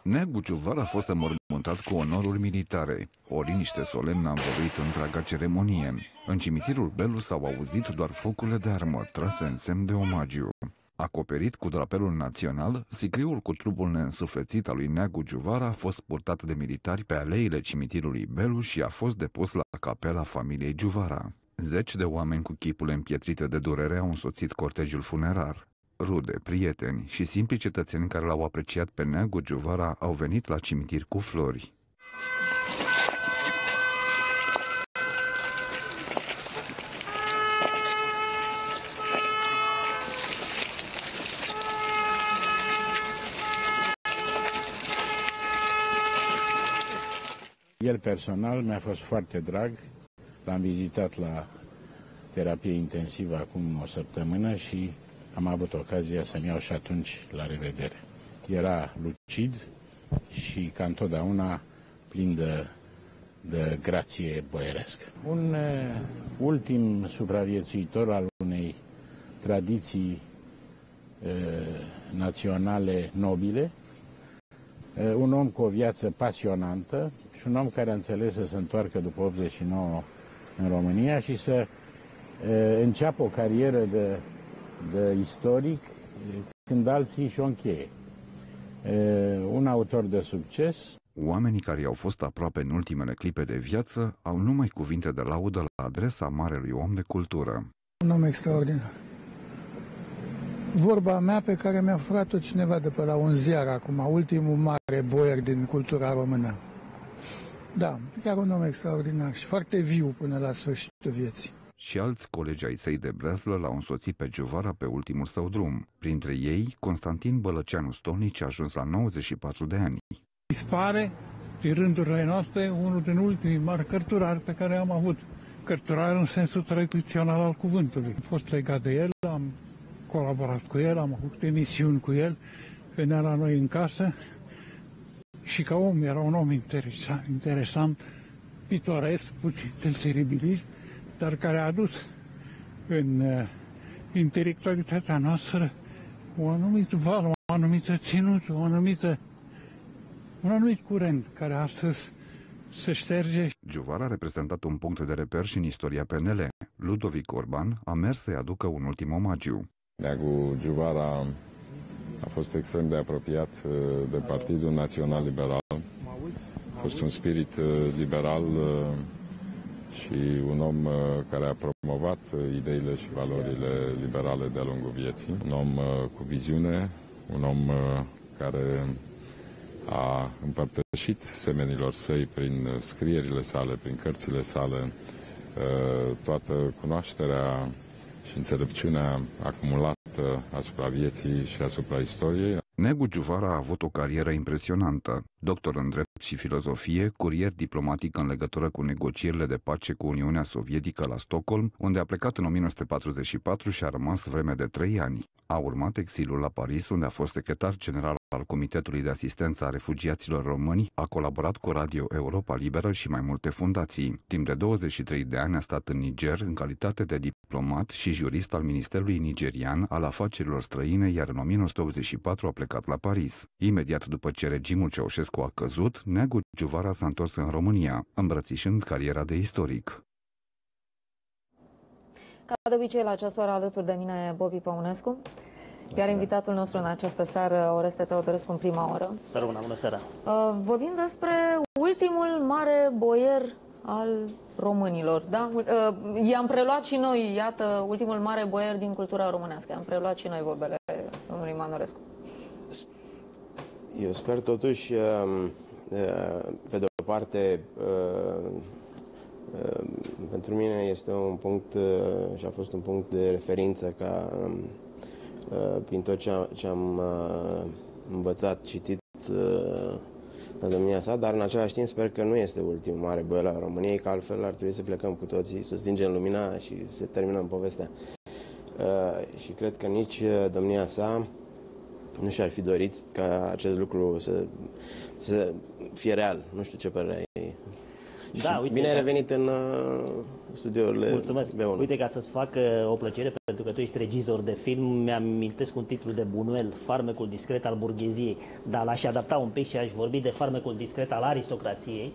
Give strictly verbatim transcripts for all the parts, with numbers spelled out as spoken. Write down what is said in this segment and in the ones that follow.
Neagu Ciuvar a fost înmormântat cu onoruri militare. O liniște solemnă a învăluit întreaga ceremonie. În cimitirul Belu s-au auzit doar focurile de armă trase în semn de omagiu. Acoperit cu drapelul național, sicriul cu trupul neînsuflețit al lui Neagu Ciuvar a fost purtat de militari pe aleile cimitirului Belu și a fost depus la capela familiei Ciuvara. Zeci de oameni cu chipurile împietrite de durere au însoțit cortegiul funerar. Rude, prieteni și simpli cetățeni care l-au apreciat pe Neagu Ciuvara au venit la cimitir cu flori. El personal mi-a fost foarte drag, l-am vizitat la terapie intensivă acum o săptămână și am avut ocazia să-mi iau și atunci la revedere. Era lucid și, ca întotdeauna, plin de, de grație boierească. Un uh, ultim supraviețuitor al unei tradiții uh, naționale nobile, uh, un om cu o viață pasionantă și un om care a înțeles să se întoarcă după optzeci și nouă în România și să uh, înceapă o carieră de de istoric, când alții și-o încheie. Un autor de succes. Oamenii care i-au fost aproape în ultimele clipe de viață au numai cuvinte de laudă la adresa marelui om de cultură. Un om extraordinar. Vorba mea pe care mi-a furat-o cineva de pe la un ziar acum, ultimul mare boier din cultura română. Da, chiar un om extraordinar și foarte viu până la sfârșitul vieții. Și alți colegi ai săi de breaslă l-au însoțit pe Ciuvara pe ultimul său drum. Printre ei, Constantin Bălăceanu Stolnici a ajuns la nouăzeci și patru de ani. Dispare, din rândurile noastre, unul din ultimii mari cărturari pe care am avut. Cărturar în sensul tradițional al cuvântului. Am fost legat de el, am colaborat cu el, am avut emisiuni cu el, venea la noi în casă și ca om era un om interesant, interesant pitoresc, puțin sensibilist, dar care a adus în uh, intelectualitatea noastră o anumită vală, o anumită ținută, o anumită, un anumit curent care astăzi se șterge. Ciuvara a reprezentat un punct de reper și în istoria P N L. Ludovic Orban a mers să-i aducă un ultim omagiu. Neagu Ciuvara a fost extrem de apropiat de Partidul Național Liberal. A fost un spirit liberal și un om care a promovat ideile și valorile liberale de-a lungul vieții. Un om cu viziune, un om care a împărtășit semenilor săi prin scrierile sale, prin cărțile sale, toată cunoașterea și înțelepciunea acumulată asupra vieții și asupra istoriei. Neagu Ciuvara a avut o carieră impresionantă. Doctor în drept și filozofie, curier diplomatic în legătură cu negocierile de pace cu Uniunea Sovietică la Stockholm, unde a plecat în o mie nouă sute patruzeci și patru și a rămas vreme de trei ani. A urmat exilul la Paris, unde a fost secretar general al Comitetului de Asistență a Refugiaților Români, a colaborat cu Radio Europa Liberă și mai multe fundații. Timp de douăzeci și trei de ani a stat în Niger în calitate de diplomat și jurist al Ministerului Nigerian al Afacerilor Străine, iar în o mie nouă sute optzeci și patru a plecat la Paris. Imediat după ce regimul Ceaușescu a căzut, Neagu Ciuvara s-a întors în România, îmbrățișând cariera de istoric. Ca de obicei, la această oră alături de mine Bobby Păunescu, iar invitatul nostru în această seară, Oreste Teodorescu, în prima oră. Să rămână, bună seara! Uh, vorbim despre ultimul mare boier al românilor, da? Uh, i-am preluat și noi, iată, ultimul mare boier din cultura românească. I-am preluat și noi vorbele domnului Manorescu. Eu sper totuși, pe de o parte, pentru mine este un punct și a fost un punct de referință ca prin tot ce am învățat, citit la domnia sa, dar în același timp sper că nu este ultimul mare boier al României, că altfel ar trebui să plecăm cu toții, să stingem lumina și să terminăm povestea. Și cred că nici domnia sa nu și-ar fi dorit ca acest lucru să, să fie real. Nu știu ce părere ai. Da, uite, bine ai revenit în uh, studiourile Mulțumesc. B unu. Uite, ca să-ți fac uh, o plăcere, pentru că tu ești regizor de film, mi-amintesc un titlu de Buñuel, Farmecul discret al burgheziei, dar l-aș adapta un pic și aș vorbi de farmecul discret al aristocrației.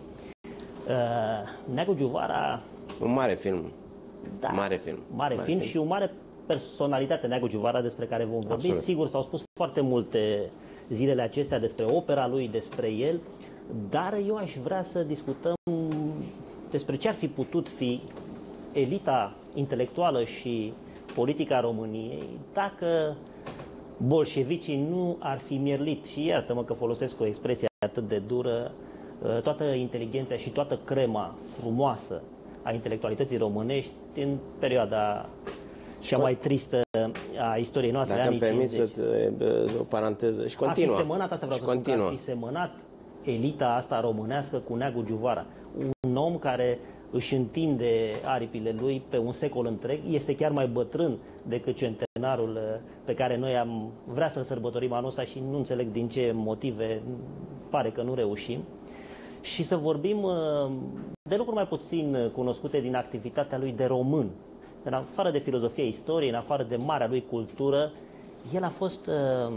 Uh, Neagu Giuvara... Un mare film. Da, mare film. Mare, mare film, film și o mare personalitate, Neagu Giuvara, despre care vom vorbi. Absolut. Sigur, s-au spus foarte multe zilele acestea despre opera lui, despre el, dar eu aș vrea să discutăm despre ce ar fi putut fi elita intelectuală și politica României dacă bolșevicii nu ar fi mierlit, și iartă-mă că folosesc o expresie atât de dură, toată inteligența și toată crema frumoasă a intelectualității românești în perioada cea mai tristă a istoriei noastre. Dacă îmi permiți să o paranteză și continuă. Ar fi semănat, asta vreau să spun, că ar fi semănat elita asta românească cu Neagu Giuvara. Un om care își întinde aripile lui pe un secol întreg, este chiar mai bătrân decât centenarul pe care noi am vrea să-l sărbătorim anul ăsta și nu înțeleg din ce motive, pare că nu reușim. Și să vorbim de lucruri mai puțin cunoscute din activitatea lui de român. În afară de filozofie istoriei, în afară de marea lui cultură, el a fost uh,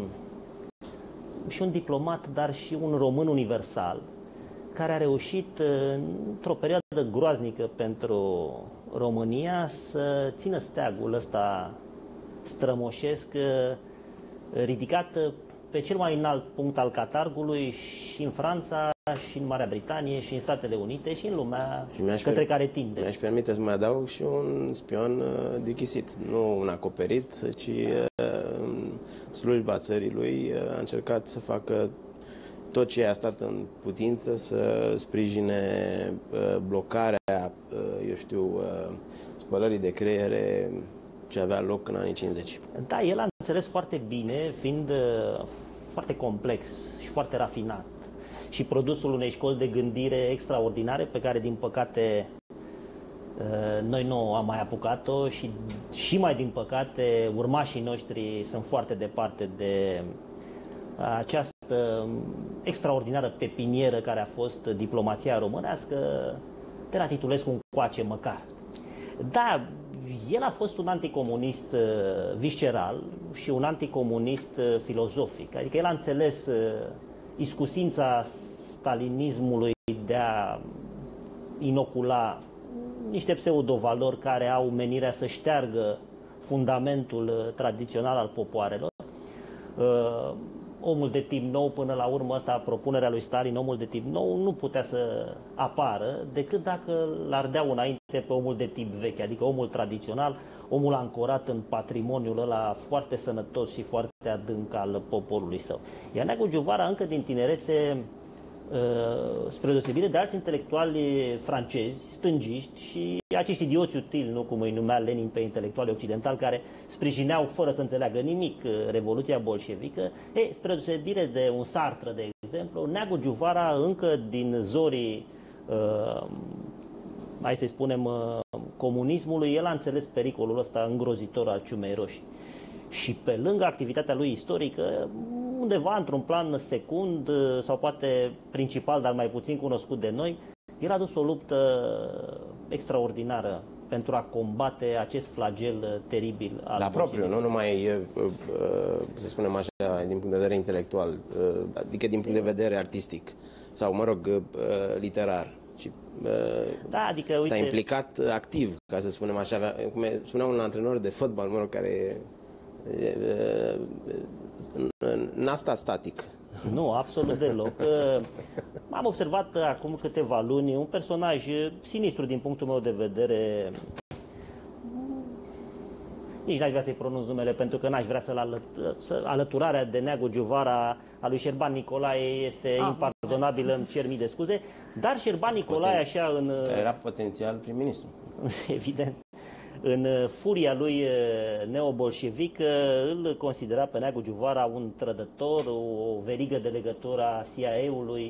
și un diplomat, dar și un român universal, care a reușit, uh, într-o perioadă groaznică pentru România, să țină steagul ăsta strămoșesc, uh, ridicat pe cel mai înalt punct al catargului și în Franța, și în Marea Britanie, și în Statele Unite, și în lumea către care tinde. Mi-aș permite să mai adaug și un spion uh, dichisit, nu un acoperit, ci uh, în slujba țării lui uh, a încercat să facă tot ce a stat în putință să sprijine uh, blocarea, uh, eu știu, uh, spălării de creiere ce avea loc în anii cincizeci. Da, el a înțeles foarte bine, fiind uh, foarte complex și foarte rafinat, și produsul unei școli de gândire extraordinare pe care, din păcate, noi nu am mai apucat-o și, și mai din păcate, urmașii noștri sunt foarte departe de această extraordinară pepinieră care a fost diplomația românească, de la Titulescu încoace măcar. Da, el a fost un anticomunist visceral și un anticomunist filozofic, adică el a înțeles iscusința stalinismului de a inocula niște pseudovalori care au menirea să șteargă fundamentul tradițional al popoarelor. Uh, omul de tip nou, până la urmă, asta, propunerea lui Stalin, omul de tip nou, nu putea să apară decât dacă l-ar dea înainte pe omul de tip vechi, adică omul tradițional, omul ancorat în patrimoniul ăla foarte sănătos și foarte adânc al poporului său. Iar Neagu Giuvara, încă din tinerețe, spre deosebire de alți intelectuali francezi, stângiști și acești idioți utili, nu cum îi numea Lenin pe intelectuali occidentali, care sprijineau fără să înțeleagă nimic Revoluția bolșevică, e, spre deosebire de un Sartre, de exemplu, Neagu Giuvara, încă din zorii, uh, hai să-i spunem, uh, comunismului, el a înțeles pericolul ăsta îngrozitor al ciumei roșii. Și pe lângă activitatea lui istorică, undeva într-un plan secund sau poate principal, dar mai puțin cunoscut de noi, el a dus o luptă extraordinară pentru a combate acest flagel teribil al la propriu, nu numai, să spunem așa, din punct de vedere intelectual, adică din punct de vedere artistic sau, mă rog, literar. Și, da, adică, uite, s-a implicat activ, ca să spunem așa, cum spunea un antrenor de fotbal, mă rog, care n-a stat static. Nu, absolut deloc. Am observat acum câteva luni un personaj sinistru din punctul meu de vedere. Nici n-aș vrea să-i pronunț numele, pentru că n-aș vrea să-l alăt... să... alăturarea de Neagu Giuvara a lui Șerban Nicolae este ah, impardonabilă, îmi cer mii de scuze, dar Șerban Nicolae, Poten... așa în... Era potențial prim-ministru. Evident. În furia lui neobolșevică îl considera pe Neagu Giuvara un trădător, o verigă de legătură a C I A-ului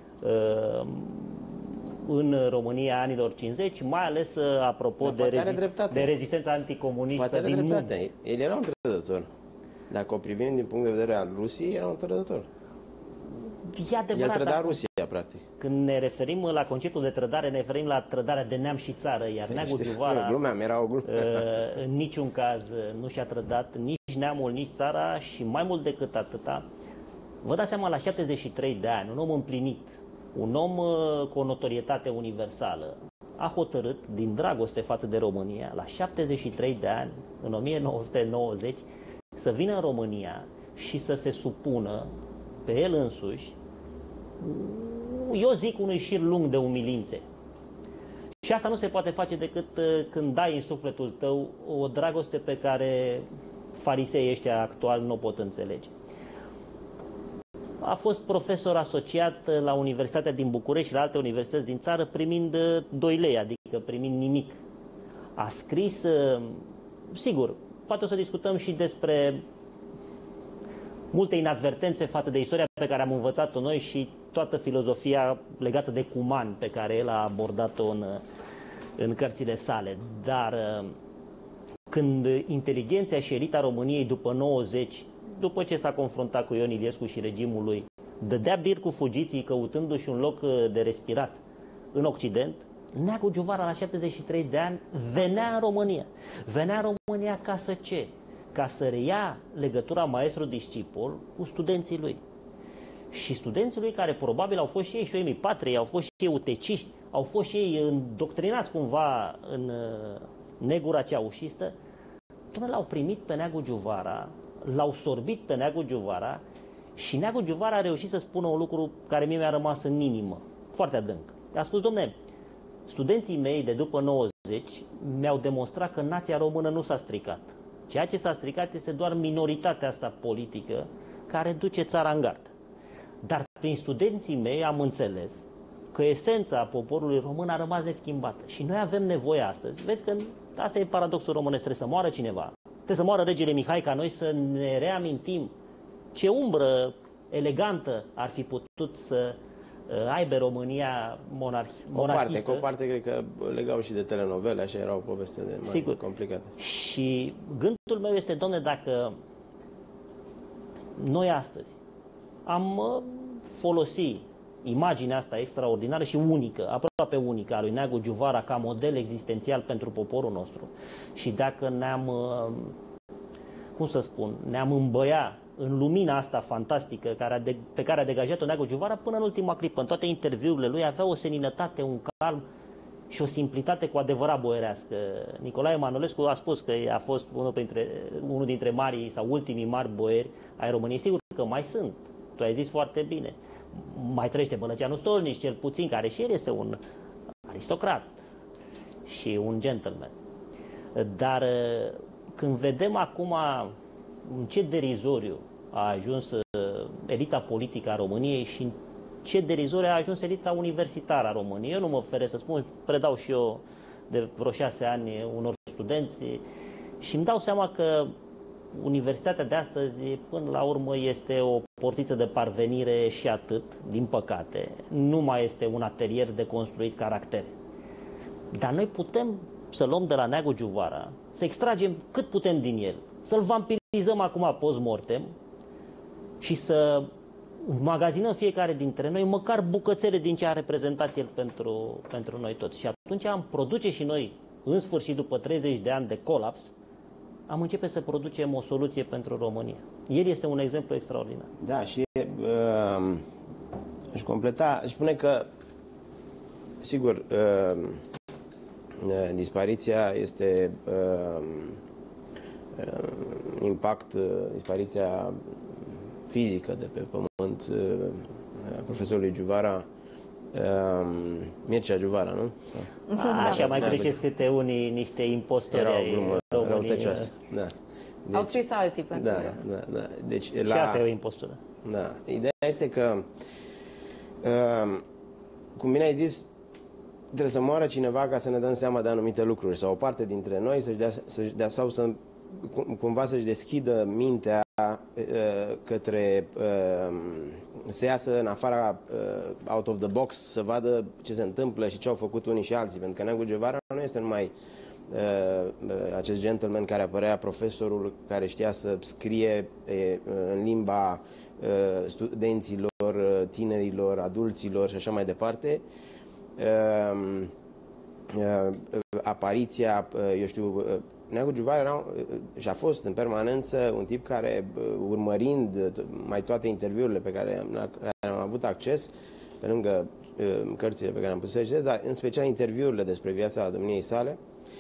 în România anilor cincizeci, mai ales apropo de, rezi de rezistența anticomunistă din munți. El era un trădător. Dacă o privim din punct de vedere al Rusiei, era un trădător. e adevărat. El trăda Rusia, practic. Când ne referim la conceptul de trădare, ne referim la trădarea de neam și țară, iar Neagu Giuvara glumeam, era o glumă. în niciun caz nu și-a trădat nici neamul, nici țara și mai mult decât atâta, vă dați seama, la șaptezeci și trei de ani, un om împlinit, un om cu o notorietate universală, a hotărât, din dragoste față de România, la șaptezeci și trei de ani, în o mie nouă sute nouăzeci, să vină în România și să se supună pe el însuși, eu zic, unui șir lung de umilințe. Și asta nu se poate face decât când dai în sufletul tău o dragoste pe care fariseii ăștia actuali nu o pot înțelege. A fost profesor asociat la Universitatea din București și la alte universități din țară, primind doi lei, adică primind nimic. A scris, sigur, poate o să discutăm și despre multe inadvertențe față de istoria pe care am învățat-o noi și toată filozofia legată de Cuman pe care el a abordat-o în, în cărțile sale. Dar când inteligența și elita României după nouăzeci, după ce s-a confruntat cu Ion Iliescu și regimul lui, dădea bir cu fugiții căutându-și un loc de respirat în Occident, Neagu Giuvara la șaptezeci și trei de ani venea în România. Venea în România ca să ce? Ca să reia legătura maestru-discipol cu studenții lui. Și studenții lui, care probabil au fost și ei șoimii patriei, au fost și ei uteciști, au fost și ei îndoctrinați cumva în negura ceaușistă, tocmai l-au primit pe Neagu Giuvara, l-au sorbit pe Neagu Giuvara și Neagu Giuvara a reușit să spună un lucru care mie mi-a rămas în inimă, foarte adânc. A spus: domne, studenții mei de după nouăzeci mi-au demonstrat că nația română nu s-a stricat. Ceea ce s-a stricat este doar minoritatea asta politică care duce țara în gard. Dar prin studenții mei am înțeles că esența poporului român a rămas neschimbată. Și noi avem nevoie astăzi. Vezi că asta e paradoxul românesc, trebuie să moară cineva. Trebuie să moară regele Mihai ca noi să ne reamintim ce umbră elegantă ar fi putut să aibă România monarh monarhistă. Cu o parte, cred că legau și de telenovele, așa era o poveste de mai Sigur. complicată. Și gândul meu este, domne, dacă noi astăzi am folosit imaginea asta extraordinară și unică, aproape unică, a lui Neagu Giuvara ca model existențial pentru poporul nostru, și dacă ne-am, cum să spun, ne-am îmbăia în lumina asta fantastică care a de, pe care a degajat-o Neagu Giuvara până în ultima clipă, în toate interviurile lui avea o seninătate, un calm și o simplitate cu adevărat boierească. Nicolae Manolescu a spus că a fost unul, printre, unul dintre marii sau ultimii mari boieri ai României. Sigur că mai sunt, tu ai zis foarte bine. Mai trăiește Bălăceanu Stolnici, cel puțin, care și el este un aristocrat și un gentleman. Dar când vedem acum în ce derizoriu a ajuns elita politică a României și în ce derizoriu a ajuns elita universitară a României, eu nu mă feresc să spun, predau și eu de vreo șase ani unor studenți și îmi dau seama că universitatea de astăzi, până la urmă, este o portiță de parvenire și atât, din păcate. Nu mai este un atelier de construit caractere. Dar noi putem să luăm de la Neagu Giuvara, să extragem cât putem din el, să-l vampirizăm acum post-mortem și să magazinăm fiecare dintre noi măcar bucățele din ce a reprezentat el pentru, pentru noi toți. Și atunci am produce și noi, în sfârșit, după treizeci de ani de colaps, am începe să producem o soluție pentru România. El este un exemplu extraordinar. Da, și uh, aș completa, aș spune că, sigur, uh, uh, dispariția este uh, uh, impact, uh, dispariția fizică de pe pământ uh, profesorului Giuvara, uh, Mircea Giuvara, nu? A, așa mai greșesc câte unii niște impostori. Era o glumă răutăcioasă. Da. Deci, au scris alții pentru da, da, da. Deci, și la, asta e o impostură. Da. Ideea este că, uh, cum bine ai zis, trebuie să moară cineva ca să ne dăm seama de anumite lucruri, sau o parte dintre noi să-și dea, să-și dea sau să cumva să-și deschidă mintea uh, către uh, să iasă în afara uh, out of the box, să vadă ce se întâmplă și ce au făcut unii și alții, pentru că Neagu Giuvara nu este numai uh, acest gentleman care apărea, profesorul care știa să scrie uh, în limba uh, studenților femeilor, tinerilor, adulților și așa mai departe. Apariția, eu știu, Neagu Giuvara era, și a fost în permanență un tip care, urmărind mai toate interviurile pe care, la care am avut acces, pe lângă cărțile pe care am pus să citesc, dar în special interviurile despre viața domniei sale,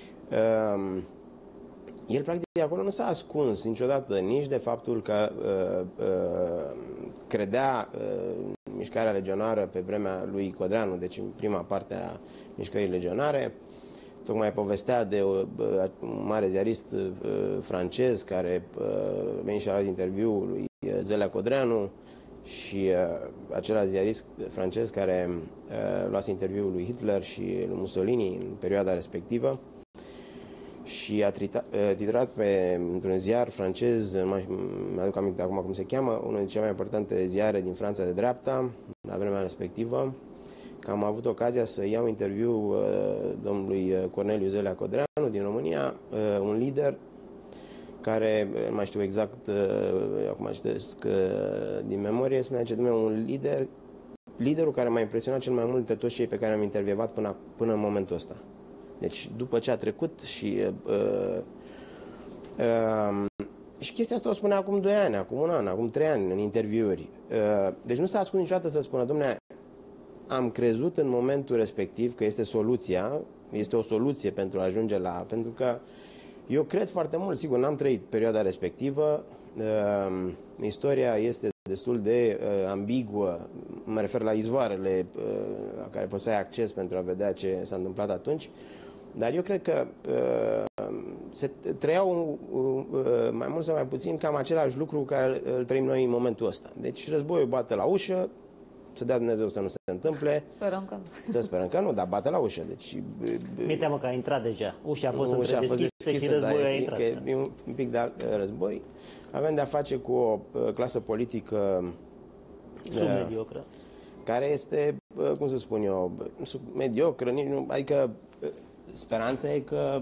el practic acolo nu s-a ascuns niciodată nici de faptul că uh, uh, credea uh, în mișcarea legionară pe vremea lui Codreanu, deci în prima parte a mișcării legionare. Tocmai povestea de uh, un mare ziarist uh, francez care uh, veni și a luat interviul lui Zelea Codreanu și uh, acela ziarist francez care uh, luase interviul lui Hitler și lui Mussolini în perioada respectivă. Și a titrat pe, într-un ziar francez, mi-aduc aminte acum cum se cheamă, unul dintre cele mai importante ziare din Franța de dreapta, la vremea respectivă, că am avut ocazia să iau interviu uh, domnului Corneliu Zelea Codreanu din România, uh, un lider care, nu mai știu exact, uh, acum citesc uh, din memorie, spunea ce dumneavoastră, un lider, liderul care m-a impresionat cel mai mult de toți cei pe care am intervievat până, până în momentul ăsta. Deci, după ce a trecut și... Uh, uh, și chestia asta o spunea acum doi ani, acum un an, acum trei ani, în interviuri. Uh, deci nu s-a ascuns niciodată să spună, dom'le, am crezut în momentul respectiv că este soluția, este o soluție pentru a ajunge la... Pentru că eu cred foarte mult, sigur, n-am trăit perioada respectivă, uh, istoria este destul de uh, ambiguă, mă refer la izvoarele uh, la care poți să ai acces pentru a vedea ce s-a întâmplat atunci, dar eu cred că uh, se trăiau uh, mai mult sau mai puțin cam același lucru care îl trăim noi în momentul ăsta. Deci războiul bate la ușă, să dea Dumnezeu să nu se întâmple. Sperăm că nu. Să sperăm că nu, dar bate la ușă. Deci, mi-e teamă că a intrat deja. Ușa a fost ușa între deschisă, deschisă și războiul a intrat. E, e un pic de război. Avem de-a face cu o uh, clasă politică submediocră, care este, uh, cum să spun eu, submediocră, adică uh, speranța e că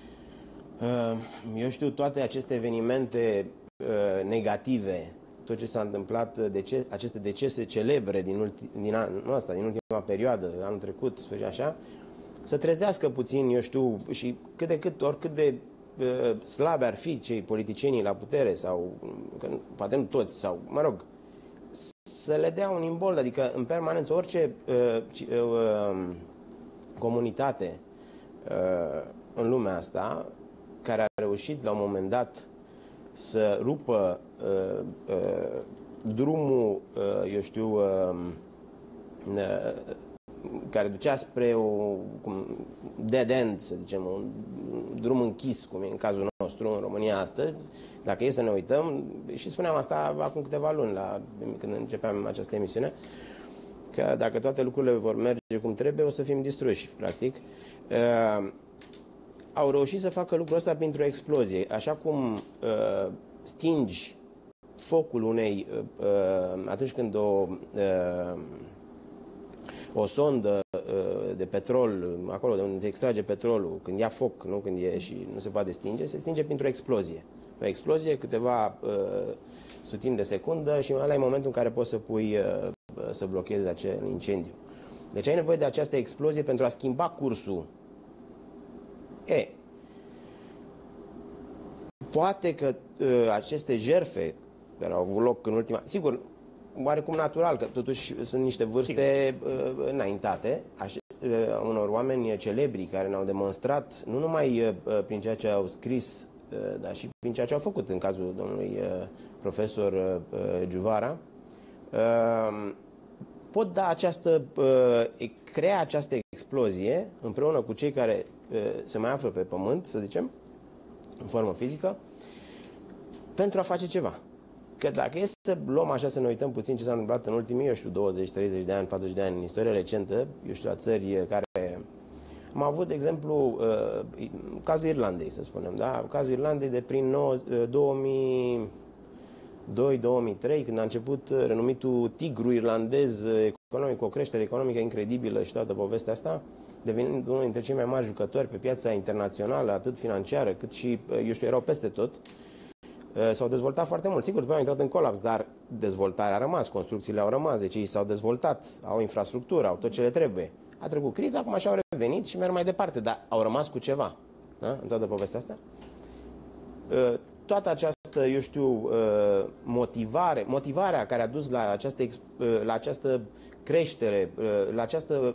uh, eu știu, toate aceste evenimente uh, negative, tot ce s-a întâmplat, dece aceste decese celebre din, ulti din anul ăsta, din ultima perioadă, anul trecut, sfârșit așa, să trezească puțin, eu știu, și cât de cât, oricât de uh, slabe ar fi cei politicienii la putere, sau, că, poate nu toți, sau, mă rog, să le dea un imbold, adică în permanență orice uh, uh, comunitate uh, în lumea asta, care a reușit la un moment dat să rupă uh, uh, drumul, uh, eu știu, uh, uh, care ducea spre o dead end, să zicem, un drum închis, cum e în cazul nostru în România astăzi, dacă e să ne uităm, și spuneam asta acum câteva luni, la, când începeam această emisiune, că dacă toate lucrurile vor merge cum trebuie, o să fim distruși, practic. Uh, au reușit să facă lucrul ăsta printr-o explozie. Așa cum uh, stingi focul unei, uh, atunci când o, uh, o sondă uh, de petrol, acolo de unde se extrage petrolul, când ia foc, nu când e și nu se poate stinge, se stinge printr-o explozie. O explozie, câteva uh, sutimi de secundă și ăla e momentul în care poți să pui, uh, să blochezi acel incendiu. Deci ai nevoie de această explozie pentru a schimba cursul. E, poate că uh, aceste jertfe care au avut loc în ultima... Sigur, oarecum natural, că totuși sunt niște vârste uh, înaintate, așa, uh, unor oameni celebri care ne-au demonstrat, nu numai uh, prin ceea ce au scris, uh, dar și prin ceea ce au făcut în cazul domnului uh, profesor uh, Giuvara, uh, pot da această, uh, crea această explozie împreună cu cei care uh, se mai află pe pământ, să zicem, în formă fizică, pentru a face ceva. Că dacă e să luăm așa, să ne uităm puțin ce s-a întâmplat în ultimii, eu știu, douăzeci, treizeci de ani, patruzeci de ani, în istoria recentă, eu știu, la țări care... Am avut, de exemplu, uh, cazul Irlandei, să spunem, da? Cazul Irlandei de prin două mii doi două mii trei, când a început renumitul tigru irlandez economic, cu o creștere economică incredibilă și toată povestea asta, devenind unul dintre cei mai mari jucători pe piața internațională, atât financiară, cât și, eu știu, erau peste tot. S-au dezvoltat foarte mult. Sigur, după au intrat în colaps, dar dezvoltarea a rămas, construcțiile au rămas, deci ei s-au dezvoltat, au infrastructură, au tot ce le trebuie. A trecut criza, acum și-au revenit și merg mai departe, dar au rămas cu ceva. Da? În toată povestea asta. Toată această, eu știu, motivare, motivarea care a dus la această, la această creștere, la această,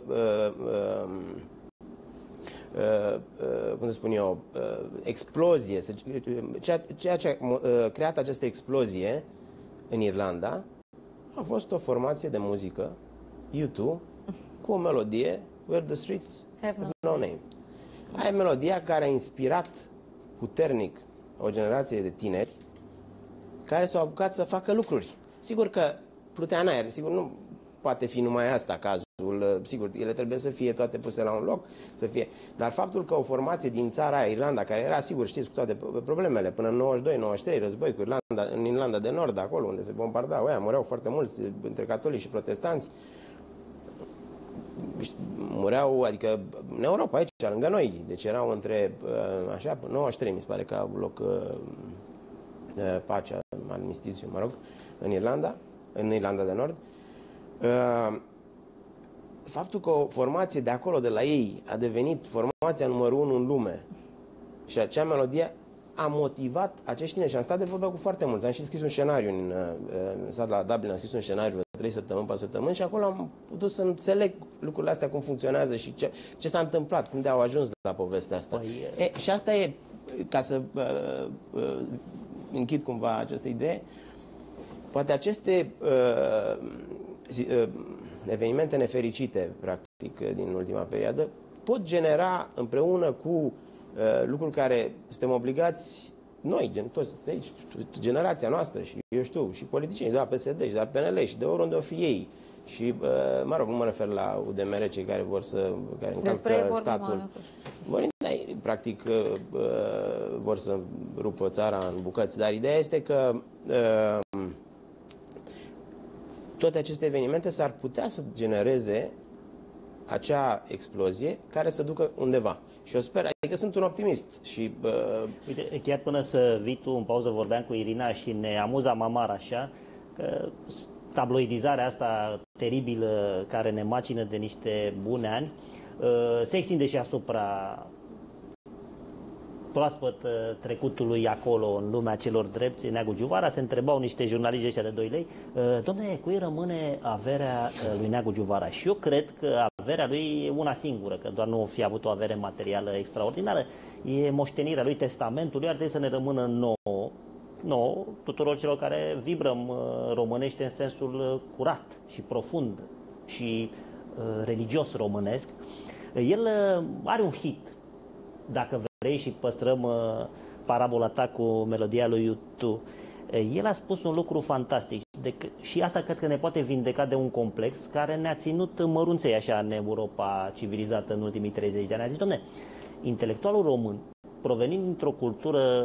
cum să spun eu, explozie, ceea ce a creat această explozie în Irlanda a fost o formație de muzică, U doi, cu o melodie, Where the Streets Have No Name. Aia e melodia care a inspirat puternic o generație de tineri care s-au apucat să facă lucruri. Sigur că plutea în aer, sigur nu poate fi numai asta cazul, sigur, ele trebuie să fie toate puse la un loc, să fie. Dar faptul că o formație din țara aia, Irlanda, care era, sigur, știți, cu toate problemele, până în nouăzeci și doi nouăzeci și trei, război cu Irlanda, în Irlanda de Nord, acolo unde se bombardau, aia, mureau foarte mulți între catolici și protestanți, mureau, adică în Europa, aici, lângă noi, deci erau între, așa, nouăzeci și trei, mi se pare că a avut loc pacea, armistițiu, mă rog, în Irlanda, în Irlanda de Nord. Faptul că o formație de acolo, de la ei, a devenit formația numărul unu în lume și acea melodie a motivat acești tineri și am stat de vorbă cu foarte mulți. Am și scris un scenariu, în, în stat la Dublin, am scris un scenariu trei săptămâni, patru săptămâni și acolo am putut să înțeleg lucrurile astea, cum funcționează și ce, ce s-a întâmplat, cum de au ajuns la povestea asta. Păi, e, și asta e, ca să uh, uh, închid cumva această idee, poate aceste uh, uh, evenimente nefericite, practic, din ultima perioadă, pot genera împreună cu uh, lucruri care suntem obligați noi, gen, toți de aici, generația noastră și, eu știu, și politicieni, da, P S D și da, P N L și de oriunde o fi ei. Și, uh, mă rog, nu mă refer la U D M R, cei care vor să, care încalcă statul. Vorbim, da, practic, uh, vor să rupă țara în bucăți, dar ideea este că uh, toate aceste evenimente s-ar putea să genereze acea explozie care să ducă undeva. Și eu sper, adică sunt un optimist. Și, uh... Uite, chiar până să vii tu în pauză vorbeam cu Irina și ne amuzam amar așa, că tabloidizarea asta teribilă care ne macină de niște bune ani uh, se extinde și asupra proaspăt trecutului acolo în lumea celor drepți, Neagu Giuvara. Se întrebau niște jurnaliști ăștia de doi lei, dom'le, cui rămâne averea lui Neagu Giuvara? Și eu cred că averea lui e una singură, că doar nu o fi avut o avere materială extraordinară. E moștenirea lui, testamentul lui, ar trebui să ne rămână nouă, nouă, tuturor celor care vibrăm românește în sensul curat și profund și religios românesc. El are un hit, dacă vrei, și păstrăm uh, parabola ta cu melodia lui U doi. El a spus un lucru fantastic de, și asta cred că ne poate vindeca de un complex care ne-a ținut mărunței așa în Europa civilizată în ultimii treizeci de ani. A zis, dom'le, intelectualul român, provenind dintr-o cultură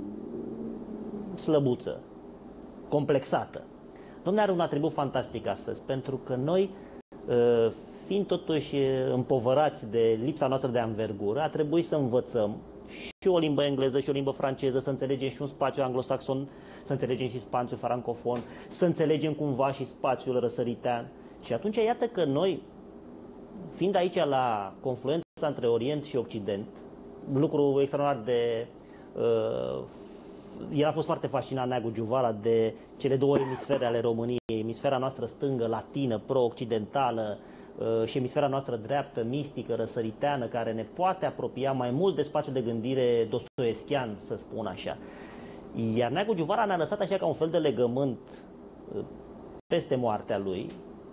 slăbuță, complexată, dom'le, are un atribut fantastic astăzi, pentru că noi, fiind totuși împovărați de lipsa noastră de anvergură, a trebuit să învățăm și o limbă engleză și o limbă franceză, să înțelegem și un spațiu anglosaxon, să înțelegem și spațiul francofon, să înțelegem cumva și spațiul răsăritean. Și atunci iată că noi, fiind aici la confluența între Orient și Occident, lucru extraordinar de... Uh, el a fost foarte fascinat, Neagu Giuvara, de cele două emisfere ale României, emisfera noastră stângă, latină, pro-occidentală, și emisfera noastră dreaptă, mistică, răsăriteană, care ne poate apropia mai mult de spațiul de gândire dostoevskian, să spun așa. Iar Neagu Giuvara ne-a lăsat așa ca un fel de legământ peste moartea lui,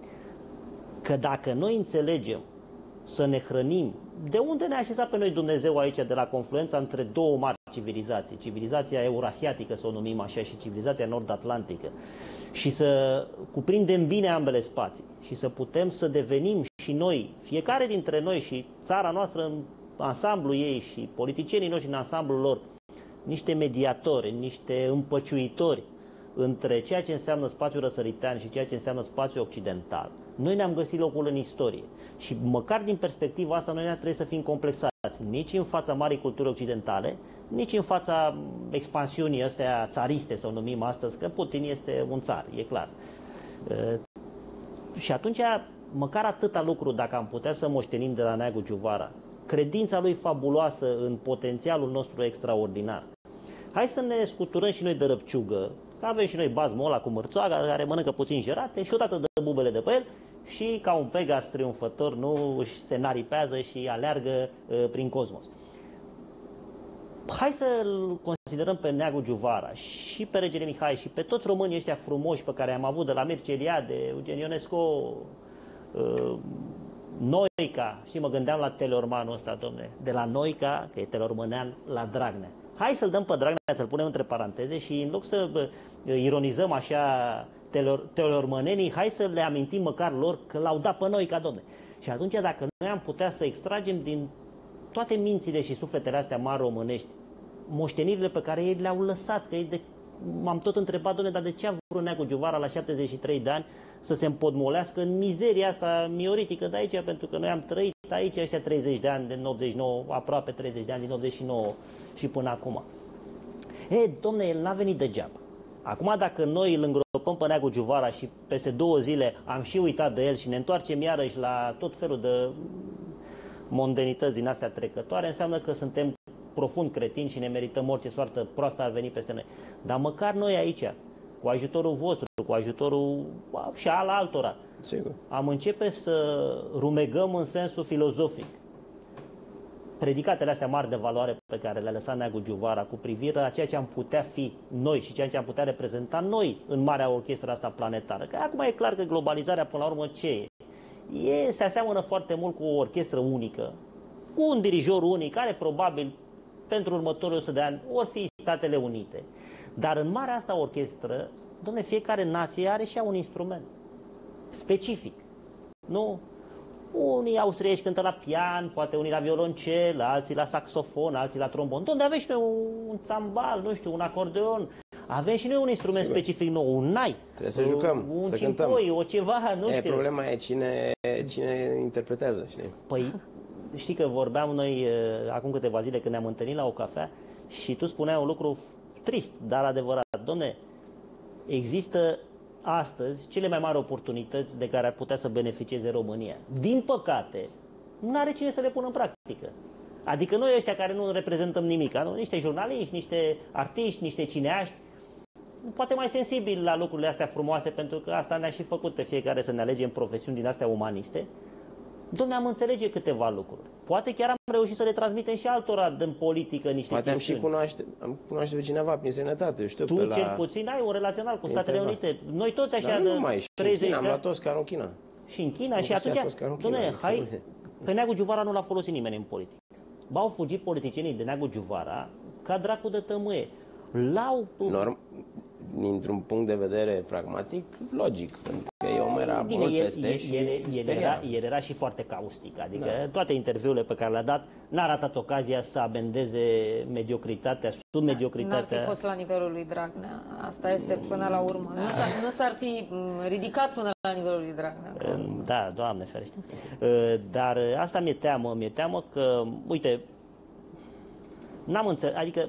că dacă noi înțelegem să ne hrănim, de unde ne-a așezat pe noi Dumnezeu aici, de la confluența între două mari civilizații, civilizația eurasiatică, să o numim așa, și civilizația nord-atlantică, și să cuprindem bine ambele spații și să putem să devenim și noi, fiecare dintre noi și țara noastră în ansamblu ei și politicienii noștri în ansamblul lor, niște mediatori, niște împăciuitori între ceea ce înseamnă spațiul răsăritean și ceea ce înseamnă spațiul occidental. Noi ne-am găsit locul în istorie și măcar din perspectiva asta noi ne-ar trebui să fim complexați. nici în fața marii culturi occidentale, nici în fața expansiunii astea țariste, să o numim astăzi, că Putin este un țar, e clar. Și atunci, măcar atâta lucru, dacă am putea să moștenim de la Neagu Giuvara, credința lui fabuloasă în potențialul nostru extraordinar. Hai să ne scuturăm și noi de răpciugă, că avem și noi bazmul ăla cu mărțoaga, care mănâncă puțin jerate și odată dă bubele de pe el și ca un Pegas triumfător nu își se naripează și aleargă uh, prin cosmos. Hai să-l considerăm pe Neagu Giuvara și pe regele Mihai și pe toți românii ăștia frumoși pe care am avut, de la Mircea Eliade, Eugen Ionesco, uh, Noica, și mă gândeam la Teleormanul ăsta, domne, de la Noica, că e teleormănean, la Dragnea. Hai să-l dăm pe Dragnea, să-l punem între paranteze și în loc să uh, ironizăm așa teleormănenii, hai să le amintim măcar lor că l-au dat pe Noica, domne. Și atunci, dacă noi am putea să extragem din toate mințile și sufletele astea mari românești moștenirile pe care ei le-au lăsat, că ei de... m-am tot întrebat, domne, dar de ce a vrut Neagu Giuvara la șaptezeci și trei de ani să se împodmolească în mizeria asta mioritică de aici, pentru că noi am trăit aici ăștia treizeci de ani, din optzeci și nouă, aproape treizeci de ani, din optzeci și nouă și până acum. E, domne, el n-a venit degeaba. Acum, dacă noi îl îngropăm pe Neagu Giuvara și peste două zile am și uitat de el și ne întoarcem iarăși la tot felul de mondenități din astea trecătoare, înseamnă că suntem profund cretini și ne merităm orice soartă proastă ar veni peste noi. Dar măcar noi aici, cu ajutorul vostru, cu ajutorul și al altora, sigur, am începe să rumegăm în sensul filozofic predicatele astea mari de valoare pe care le-a lăsat Neagu Giuvara cu privire la ceea ce am putea fi noi și ceea ce am putea reprezenta noi în marea orchestră asta planetară. Că acum e clar că globalizarea, până la urmă, ce e? E, se aseamănă foarte mult cu o orchestră unică, cu un dirijor unic, care probabil pentru următorii o sută de ani or fi Statele Unite. Dar în marea asta orchestră, dom'le, fiecare nație are și ea un instrument specific. Nu? Unii austrieci cântă la pian, poate unii la violoncel, alții la saxofon, alții la trombon. Dom'le, avem și noi un țambal, nu știu, un acordeon. Avem și noi un instrument Sigur. specific nou, un nai. Trebuie să jucăm, un să cimpoi, cântăm. O ceva, nu e, știu. Problema e cine, cine interpretează, știi? Păi, știi că vorbeam noi uh, acum câteva zile când ne-am întâlnit la o cafea și tu spuneai un lucru trist, dar adevărat. Dom'le, există astăzi cele mai mari oportunități de care ar putea să beneficieze România. Din păcate, nu are cine să le pună în practică. Adică noi ăștia care nu reprezentăm nimic, nu? Niște jurnaliști, niște artiști, niște cineaști, poate mai sensibili la lucrurile astea frumoase, pentru că asta ne-a și făcut pe fiecare să ne alegem profesiuni din astea umaniste. Dom'le, am înțelege câteva lucruri. Poate chiar am reușit să le transmitem și altora din politică niște Poate chestiuni. am și cunoaște, am cunoaște pe cineva prin sănătate, eu știu, tu pe la... cel puțin ai un relațional cu Statele Unite. Noi toți așa Dar de nu numai, și treizeci în China, am de luat toți ca în China. Și în China, am și atunci, dom'le, hai, pe Neagu Giuvara nu l-a folosit nimeni în politică. Ba, au fugit politicienii de Neagu Giuvara ca dracu de tămâie. L-au... Norm, dintr-un punct de vedere pragmatic, logic, pentru că e om era Bine, mult el, peste el, și el, el, era, el era și foarte caustic, adică da. toate interviurile pe care le-a dat n-a ratat ocazia să abendeze mediocritatea, sub mediocritatea. N-ar fi fost la nivelul lui Dragnea, asta este până la urmă. Nu s-ar fi ridicat până la nivelul lui Dragnea. Da, Doamne ferește. Dar asta mi-e teamă, mi-e teamă că, uite, n-am înțeles, adică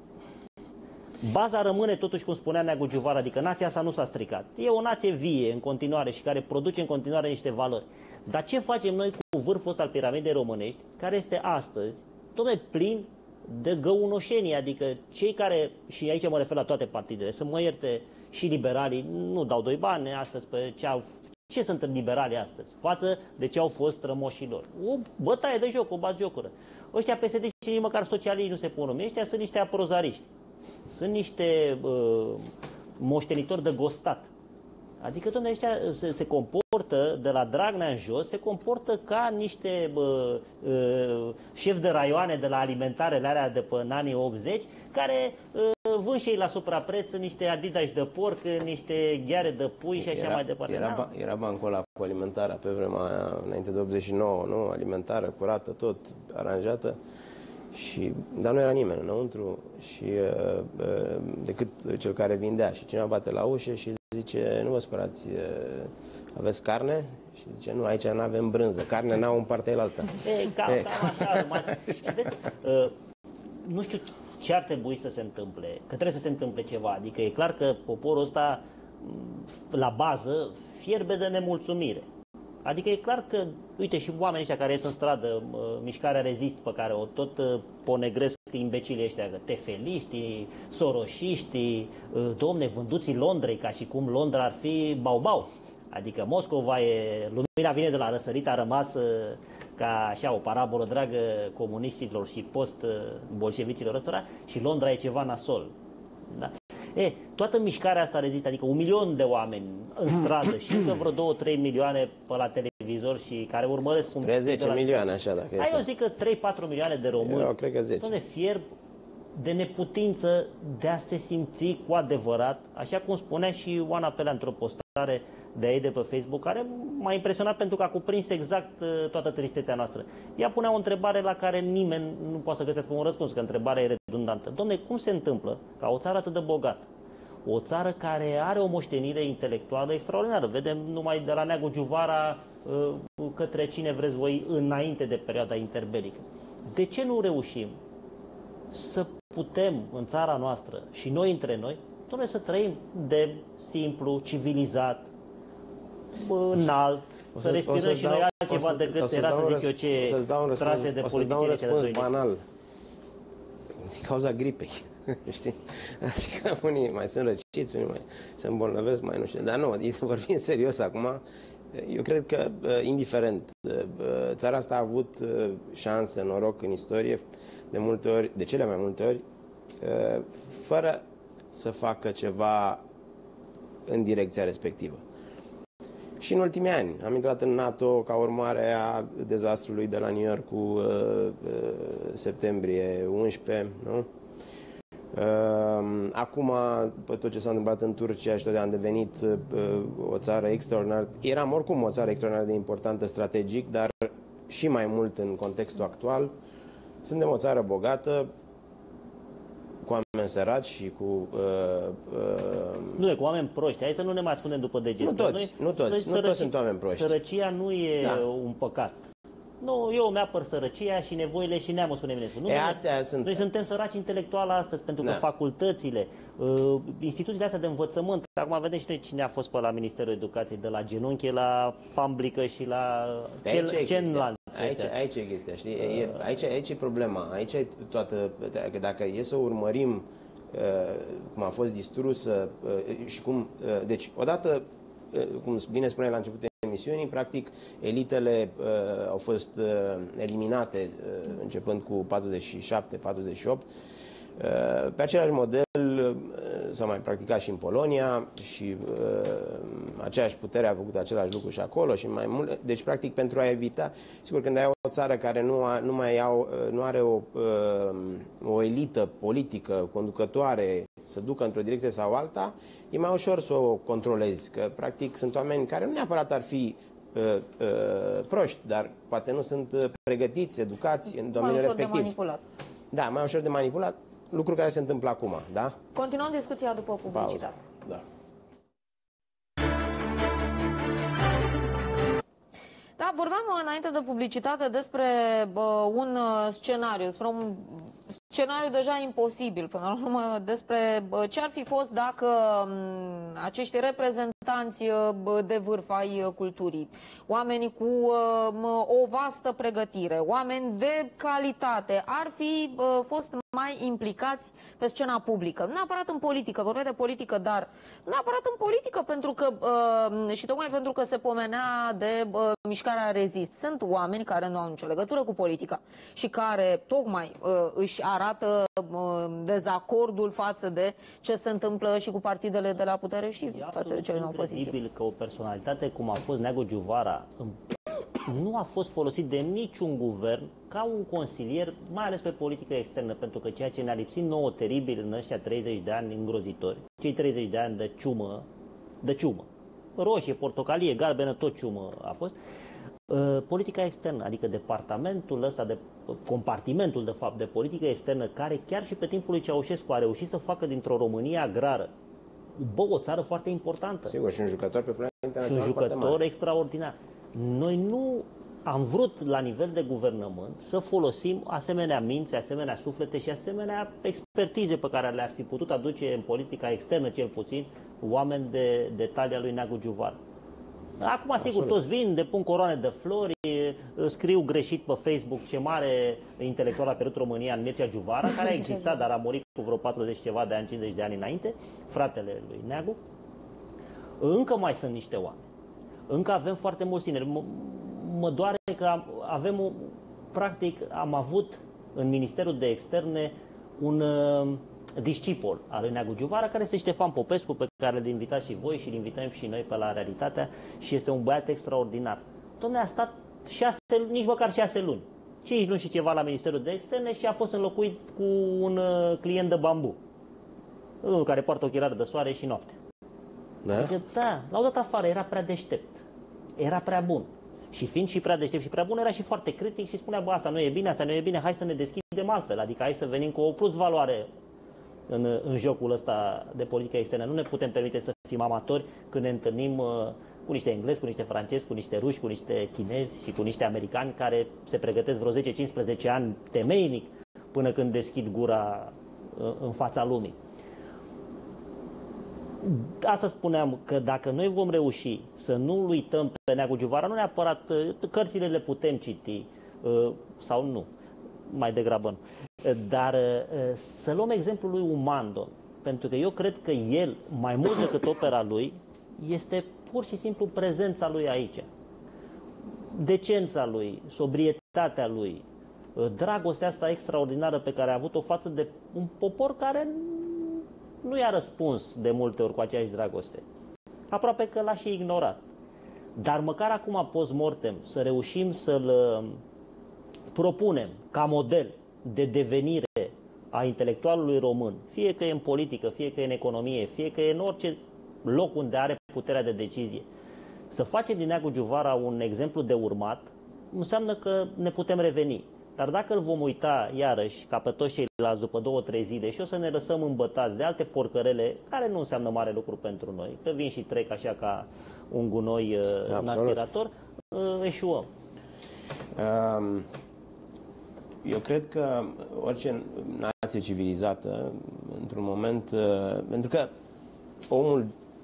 baza rămâne totuși, cum spunea Neagu Giuvara, adică nația asta nu s-a stricat. E o nație vie în continuare și care produce în continuare niște valori. Dar ce facem noi cu vârful ăsta al piramidei românești, care este astăzi, dom'le, plin de găunoșenii, adică cei care, și aici mă refer la toate partidele, să mă ierte și liberalii, nu dau doi bani astăzi pe ce au... Ce sunt liberalii astăzi față de ce au fost rămoșilor? O bătaie de joc, o batjocură. Ăștia P S D și nici măcar socialiști nu se pun numi. Ăștia sunt niște aprozariști. Sunt niște uh, moștenitori de gostat. Adică, dom'le, ăștia se, se comportă, de la Dragnea în jos, se comportă ca niște uh, uh, șefi de raioane de la alimentarele alea de până în anii optzeci, care uh, vând și ei la suprapreț niște Adidas de porc, niște gheare de pui și așa era, mai departe. Era, ba, era bancul ăla cu alimentarea pe vremea aia, înainte de optzeci și nouă, nu? Alimentară, curată, tot aranjată. Și, dar nu era nimeni înăuntru și uh, uh, decât cel care vindea. Și cineva bate la ușă și zice, zice, nu vă spărați, aveți carne? Și zice, nu, aici nu avem brânză, carne n-au în partea elaltă. E, cam, cam așa, mai... Și vezi, uh, nu știu ce ar trebui să se întâmple, că trebuie să se întâmple ceva, adică e clar că poporul ăsta, la bază, fierbe de nemulțumire. Adică e clar că, uite, și oamenii ăștia care ies în stradă, mișcarea Rezist, pe care o tot ponegresc imbecilii ăștia, tefeliștii, soroșiștii, domne, vânduții Londrei, ca și cum Londra ar fi Bau-Bau. Adică Moscova e, lumina vine de la răsărit, a rămas ca așa o parabolă dragă comuniștilor și post-bolșevicilor ăstora, și Londra e ceva nasol. Da? E, toată mișcarea asta Rezist, adică un milion de oameni în stradă și încă vreo două trei milioane pe la televizor și care urmăresc... Spre zece milioane, așa, dacă e. Eu zic că trei patru milioane de români, eu cred că zece. Doamne, fierb de neputință de a se simți cu adevărat, așa cum spunea și Oana Pelea într-o postare de ei de pe Facebook, care m-a impresionat pentru că a cuprins exact toată tristețea noastră. Ea punea o întrebare la care nimeni nu poate să găsească un răspuns, că întrebarea e redundantă. Doamne, cum se întâmplă ca o țară atât de bogată, o țară care are o moștenire intelectuală extraordinară, vedem numai de la Neagu Giuvara către cine vreți voi înainte de perioada interbelică, de ce nu reușim să putem în țara noastră și noi între noi, doamne, să trăim de simplu, civilizat, înalt, să, să respirăm și noi altceva decât era să zic eu ce trase de politicieni. O să-ți dau un răspuns banal. Din cauza gripei. Știi? Adică unii mai sunt răciți, unii mai se îmbolnăvesc, mai nu știu. Dar nu, vorbim serios acum, eu cred că, indiferent, țara asta a avut șanse, noroc în istorie, de multe ori, de cele mai multe ori, fără să facă ceva în direcția respectivă. Și în ultimii ani am intrat în NATO ca urmare a dezastrului de la New York cu uh, uh, septembrie unsprezece, nu? Uh, acum, pe tot ce s-a întâmplat în Turcia și tot am devenit uh, o țară extraordinar, eram oricum o țară extraordinar de importantă strategic, dar și mai mult în contextul actual. Suntem o țară bogată, cu oameni săraci și cu... Uh, uh, nu e cu oameni proști. Hai să nu ne mai spunem după deget. Nu toți, Noi, nu toți, nu sărăci, toți sunt oameni proști. Sărăcia nu e da. un păcat. Nu, eu îmi apăr sărăcia și nevoile și neamul, spune Eminescu. Nu, e, noi, astea sunt... noi suntem săraci intelectual astăzi, pentru că da. facultățile, uh, instituțiile astea de învățământ, acum vedem și noi cine a fost pe la Ministerul Educației, de la genunchi la Pamblică și la Cenlanț. Aici, aici e chestia, știi? E, aici, aici e problema. Aici e toată... Dacă e să urmărim uh, cum a fost distrusă uh, și cum... Uh, deci, odată, uh, cum bine spuneai la începutul emisiunii, practic, elitele uh, au fost uh, eliminate uh, începând cu patruzeci și șapte patruzeci și opt. Uh, pe același model uh, s-a mai practicat și în Polonia și uh, aceeași putere a făcut același lucru și acolo și mai mult. Deci, practic, pentru a evita, sigur, când ai o țară care nu, a, nu mai au, nu are o, uh, o elită politică conducătoare să ducă într-o direcție sau alta, e mai ușor să o controlezi, că practic sunt oameni care nu neapărat ar fi uh, uh, proști, dar poate nu sunt pregătiți, educați în domeniul respectiv. Mai ușor de manipulat. Da, mai ușor de manipulat, lucru care se întâmplă acum, da? Continuăm discuția după publicitate. Pauză. Da. Da, vorbeam înainte de publicitate despre bă, un scenariu, despre un scenariu deja imposibil, până la urmă, despre bă, ce ar fi fost dacă m, acești reprezentanți bă, de vârf ai culturii, oamenii cu m, o vastă pregătire, oameni de calitate, ar fi bă, fost mai implicați pe scena publică. Nu neapărat în politică, vorbim de politică, dar nu neapărat în politică, pentru că, uh, și tocmai pentru că se pomenea de uh, mișcarea Rezist. Sunt oameni care nu au nicio legătură cu politica și care tocmai uh, își arată uh, dezacordul față de ce se întâmplă și cu partidele de la putere și e față de cele în opoziție. E incredibil că o personalitate cum a fost Neagu Giuvara nu a fost folosit de niciun guvern ca un consilier, mai ales pe politică externă, pentru că ceea ce ne-a lipsit nouă teribil în ăștia treizeci de ani îngrozitori, cei treizeci de ani de ciumă, de ciumă, roșie, portocalie, galbenă, tot ciumă a fost, uh, politica externă, adică departamentul ăsta, de, compartimentul de fapt de politică externă, care chiar și pe timpul lui Ceaușescu a reușit să facă dintr-o Românie agrară bă, o țară foarte importantă. Sigur, și un jucător pe plan internațional. Și un jucător extraordinar. Noi nu am vrut la nivel de guvernământ să folosim asemenea minți, asemenea suflete și asemenea expertize pe care le-ar fi putut aduce în politica externă, cel puțin, oameni de, de talia lui Neagu Giuvar. Acum, sigur, Absolut. toți vin, depun coroane de flori, scriu greșit pe Facebook ce mare intelectual a pierdut România în Mircea Giuvara, care a existat, dar a murit cu vreo patruzeci ceva de ani, cincizeci de ani înainte, fratele lui Neagu. Încă mai sunt niște oameni. Încă avem foarte mulți tineri. M- mă doare că avem, o, practic, am avut în Ministerul de Externe un uh, discipol al lui Neagu Giuvara, care este Ștefan Popescu, pe care l invitați și voi și îl invităm și noi pe La Realitatea, și este un băiat extraordinar. Dom'le, a stat șase, nici măcar șase luni, cinci luni și ceva la Ministerul de Externe și a fost înlocuit cu un uh, client de bambu, unul care poartă ochelari de soare și noapte. Da? Adică, da, l-au dat afară, era prea deștept, era prea bun. Și fiind și prea deștept și prea bun, era și foarte critic și spunea, bă, asta nu e bine, asta nu e bine, hai să ne deschidem altfel, adică hai să venim cu o plus valoare în, în jocul ăsta de politică externă. Nu ne putem permite să fim amatori când ne întâlnim uh, cu niște englezi, cu niște francezi, cu niște ruși, cu niște chinezi și cu niște americani care se pregătesc vreo zece cincisprezece ani temeinic până când deschid gura uh, în fața lumii. Asta spuneam, că dacă noi vom reuși să nu-l uităm pe Neagu Giuvara, nu neapărat, cărțile le putem citi sau nu, mai degrabă nu, dar să luăm exemplul lui Umando, pentru că eu cred că el, mai mult decât opera lui, este pur și simplu prezența lui aici. Decența lui, sobrietatea lui, dragostea asta extraordinară pe care a avut-o față de un popor care nu i-a răspuns de multe ori cu aceeași dragoste. Aproape că l-a și ignorat. Dar măcar acum, post-mortem, să reușim să-l propunem ca model de devenire a intelectualului român, fie că e în politică, fie că e în economie, fie că e în orice loc unde are puterea de decizie, să facem din Neagu Giuvara un exemplu de urmat, înseamnă că ne putem reveni. Dar dacă îl vom uita, iarăși, ca pe toți ceilalți după două, trei zile și o să ne lăsăm îmbătați de alte porcărele, care nu înseamnă mare lucru pentru noi, că vin și trec așa ca un gunoi uh, în aspirator, uh, eșuăm. Um, eu cred că orice nație civilizată, într-un moment, uh, pentru că omul,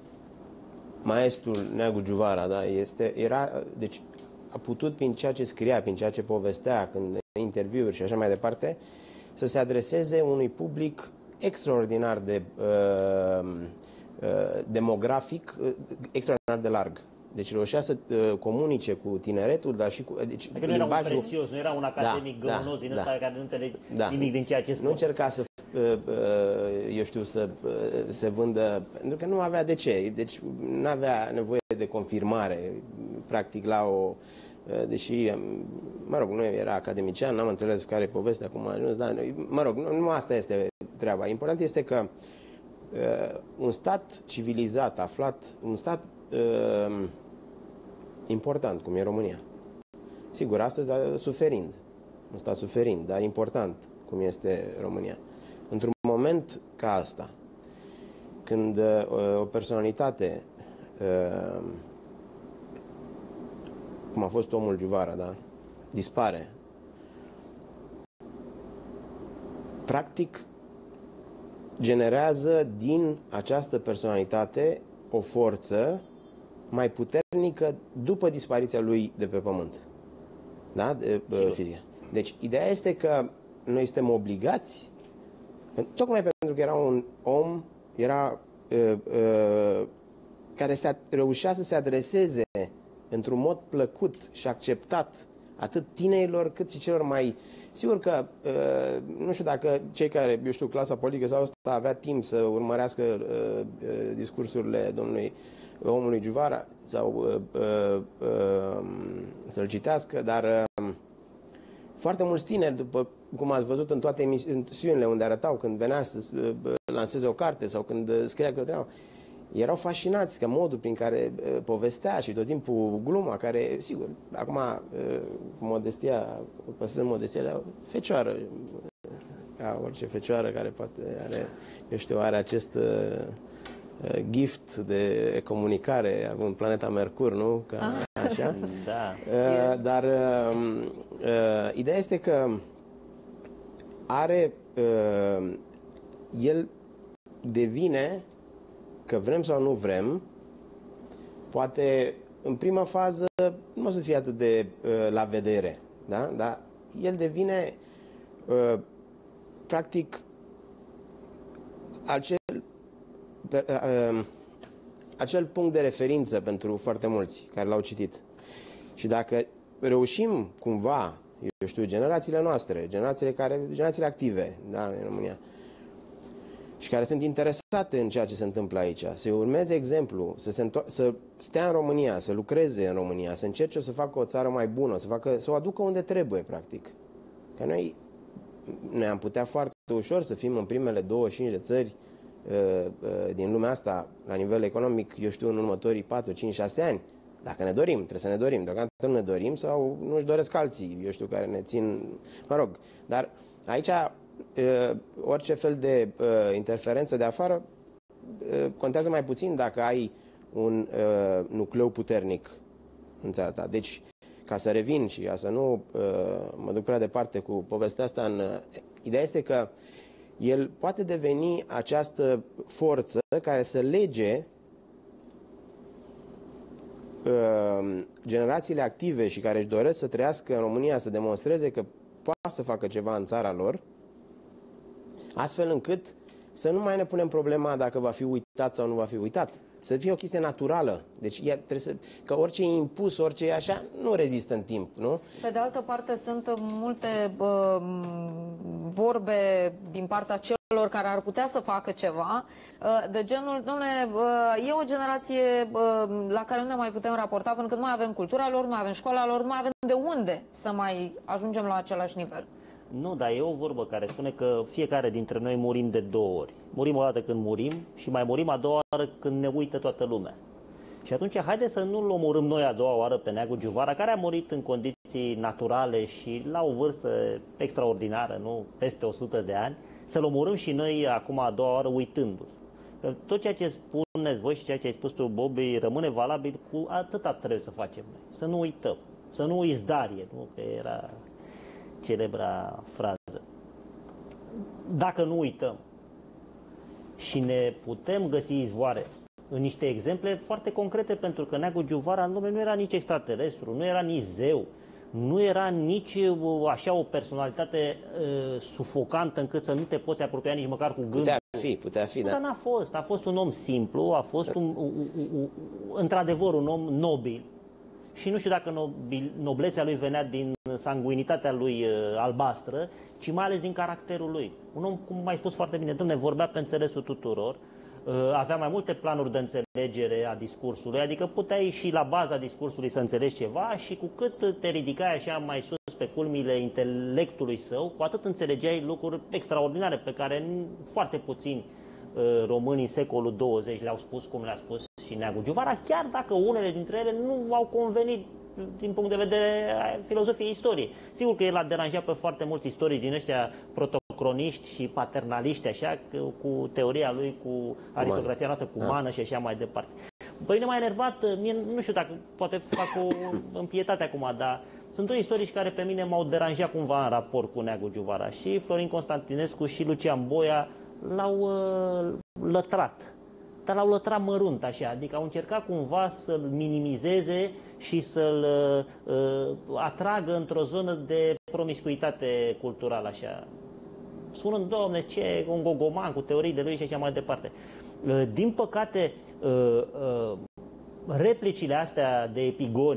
maestrul Neagu Giuvara, da, este, era, deci, a putut, prin ceea ce scria, prin ceea ce povestea, când interviuri și așa mai departe, să se adreseze unui public extraordinar de uh, uh, demografic, uh, extraordinar de larg. Deci reușea să uh, comunice cu tineretul, dar și cu... Deci, adică nu era un prețios, nu era un academic da, găunos da, din ăsta da, care nu înțelege da. nimic din ceea ce spune. Nu încerca să, uh, uh, eu știu, să uh, se vândă, pentru că nu avea de ce. Deci nu avea nevoie de confirmare, practic, la o... Deși, mă rog, nu era academician, n-am înțeles care e povestea, cum a ajuns, dar, mă rog, nu, nu asta este treaba. Important este că uh, un stat civilizat, aflat, un stat uh, important, cum e România, sigur, astăzi suferind, un stat suferind, dar important, cum este România, într-un moment ca asta, când uh, o personalitate uh, cum a fost omul Giuvara, da? Dispare. Practic, generează din această personalitate o forță mai puternică după dispariția lui de pe pământ. Da? De, fizică. Deci, ideea este că noi suntem obligați, tocmai pentru că era un om, era uh, uh, care se reușea să se adreseze într-un mod plăcut și acceptat atât tinerilor cât și celor mai... Sigur că, uh, nu știu dacă cei care, eu știu, clasa politică sau asta avea timp să urmărească uh, uh, discursurile domnului omului Giuvara sau uh, uh, uh, să-l citească, dar uh, foarte mulți tineri, după cum ați văzut în toate emisiunile unde arătau când venea să uh, lanseze o carte sau când uh, scria că o treabă, erau fascinați că modul prin care uh, povestea și tot timpul gluma, care, sigur, acum, uh, cu modestia, păsând modestia, era o fecioară, ca orice fecioară care poate are, eu știu, are acest, uh, gift de comunicare, avem planeta Mercur, nu? Ca, ah. Așa? Da. Uh, dar uh, uh, ideea este că are, uh, el devine, că vrem sau nu vrem, poate în prima fază nu o să fie atât de uh, la vedere, da? Dar el devine uh, practic acel, uh, uh, acel punct de referință pentru foarte mulți care l-au citit. Și dacă reușim cumva, eu știu, generațiile noastre, generațiile, care, generațiile active, da, în România, și care sunt interesate în ceea ce se întâmplă aici, să urmeze exemplu, să, se să stea în România, să lucreze în România, să încerce să facă o țară mai bună, să, facă, să o aducă unde trebuie, practic. Că noi, noi am putea foarte ușor să fim în primele douăzeci și cinci de țări uh, uh, din lumea asta, la nivel economic, eu știu, în următorii patru, cinci, șase ani. Dacă ne dorim, trebuie să ne dorim. Deocamdată nu ne dorim sau nu își doresc alții, eu știu, care ne țin, mă rog. Dar aici Uh, orice fel de uh, interferență de afară uh, contează mai puțin dacă ai un uh, nucleu puternic în țara ta. Deci, ca să revin și ca să nu uh, mă duc prea departe cu povestea asta, în, uh, ideea este că el poate deveni această forță care să lege uh, generațiile active și care își doresc să trăiască în România, să demonstreze că poate să facă ceva în țara lor, astfel încât să nu mai ne punem problema dacă va fi uitat sau nu va fi uitat. Să fie o chestie naturală. Deci ea trebuie să, că orice e impus, orice e așa, nu rezistă în timp, nu? Pe de altă parte, sunt multe bă, vorbe din partea celor care ar putea să facă ceva, de genul, dom'le, e o generație la care nu ne mai putem raporta, pentru că nu mai avem cultura lor, nu mai avem școala lor, nu mai avem de unde să mai ajungem la același nivel. Nu, dar e o vorbă care spune că fiecare dintre noi murim de două ori. Murim o dată când murim și mai murim a doua oară când ne uită toată lumea. Și atunci haideți să nu-l omorâm noi a doua oară pe Neagu Giuvara, care a murit în condiții naturale și la o vârstă extraordinară, nu peste o sută de ani, să-l omorâm și noi acum a doua oară uitându-l. Că tot ceea ce spuneți voi și ceea ce ai spus tu, Bobby, rămâne valabil, cu atâta trebuie să facem noi. Să nu uităm, să nu uiți Darie, nu? Că era celebra frază. Dacă nu uităm și ne putem găsi izvoare în niște exemple foarte concrete, pentru că Neagu Giuvara nu era nici extraterestru, nu era nici zeu, nu era nici așa o personalitate uh, sufocantă încât să nu te poți apropia nici măcar cu gândul. Putea fi, putea fi, nu, da. Dar n-a fost. A fost un om simplu, a fost un, un, un, un, într-adevăr un om nobil. Și nu știu dacă nobil, noblețea lui venea din sanguinitatea lui uh, albastră, ci mai ales din caracterul lui. Un om, cum mai spus foarte bine, dom'le, vorbea pe înțelesul tuturor, uh, avea mai multe planuri de înțelegere a discursului, adică puteai și la baza discursului să înțelegi ceva și cu cât te ridicai așa mai sus pe culmile intelectului său, cu atât înțelegeai lucruri extraordinare pe care foarte puțini uh, români în secolul douăzeci le-au spus cum le-a spus și Neagu Giuvara, chiar dacă unele dintre ele nu au convenit din punct de vedere a filozofiei istoriei. Sigur că el a deranjat pe foarte mulți istorici din ăștia protocroniști și paternaliști, așa, cu teoria lui, cu aristocrația noastră cumană și așa mai departe. Păi ne m-a enervat, mie, nu știu dacă poate fac o împietate acum, dar sunt doi istorici care pe mine m-au deranjat cumva în raport cu Neagu Giuvara. Și Florin Constantinescu și Lucian Boia l-au uh, lătrat. Dar l-au lătrat mărunt așa, adică au încercat cumva să-l minimizeze și să-l uh, atragă într-o zonă de promiscuitate culturală așa. Spunând, domne, ce un gogoman cu teoriile lui și așa mai departe. Uh, din păcate, uh, uh, replicile astea de epigoni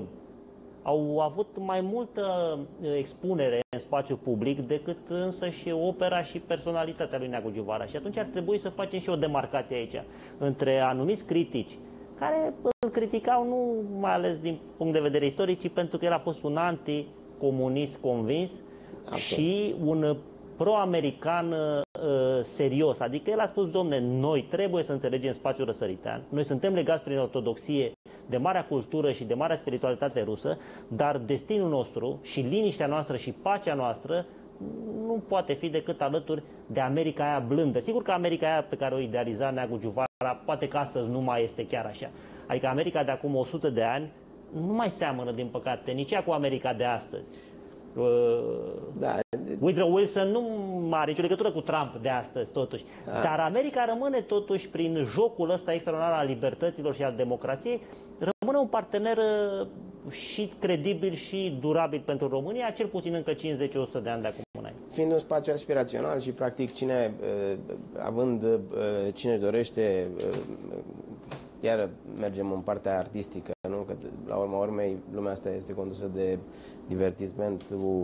au avut mai multă expunere în spațiu public decât însă și opera și personalitatea lui Neagu Giuvara. Și atunci ar trebui să facem și o demarcație aici între anumiți critici care îl criticau nu mai ales din punct de vedere istoric, ci pentru că el a fost un anticomunist convins. Absolut. Și un pro-american uh, serios. Adică el a spus, domne, noi trebuie să înțelegem spațiul răsăritean, noi suntem legați prin ortodoxie de marea cultură și de marea spiritualitate rusă, dar destinul nostru și liniștea noastră și pacea noastră nu poate fi decât alături de America aia blândă. Sigur că America aia pe care o idealiza Neagu Giuvara poate că astăzi nu mai este chiar așa. Adică America de acum o sută de ani nu mai seamănă, din păcate, nici ea cu America de astăzi. Da. Woodrow Wilson nu are nicio legătură cu Trump de astăzi, totuși. Da. Dar America rămâne, totuși, prin jocul ăsta extraordinar al libertăților și al democrației, rămâne un partener și credibil și durabil pentru România, cel puțin încă cincizeci la o sută de ani de acum înainte. Fiind un spațiu aspirațional și, practic, cine, având, cine dorește, iar mergem în partea artistică, nu? Că la urma urmei lumea asta este condusă de divertisment,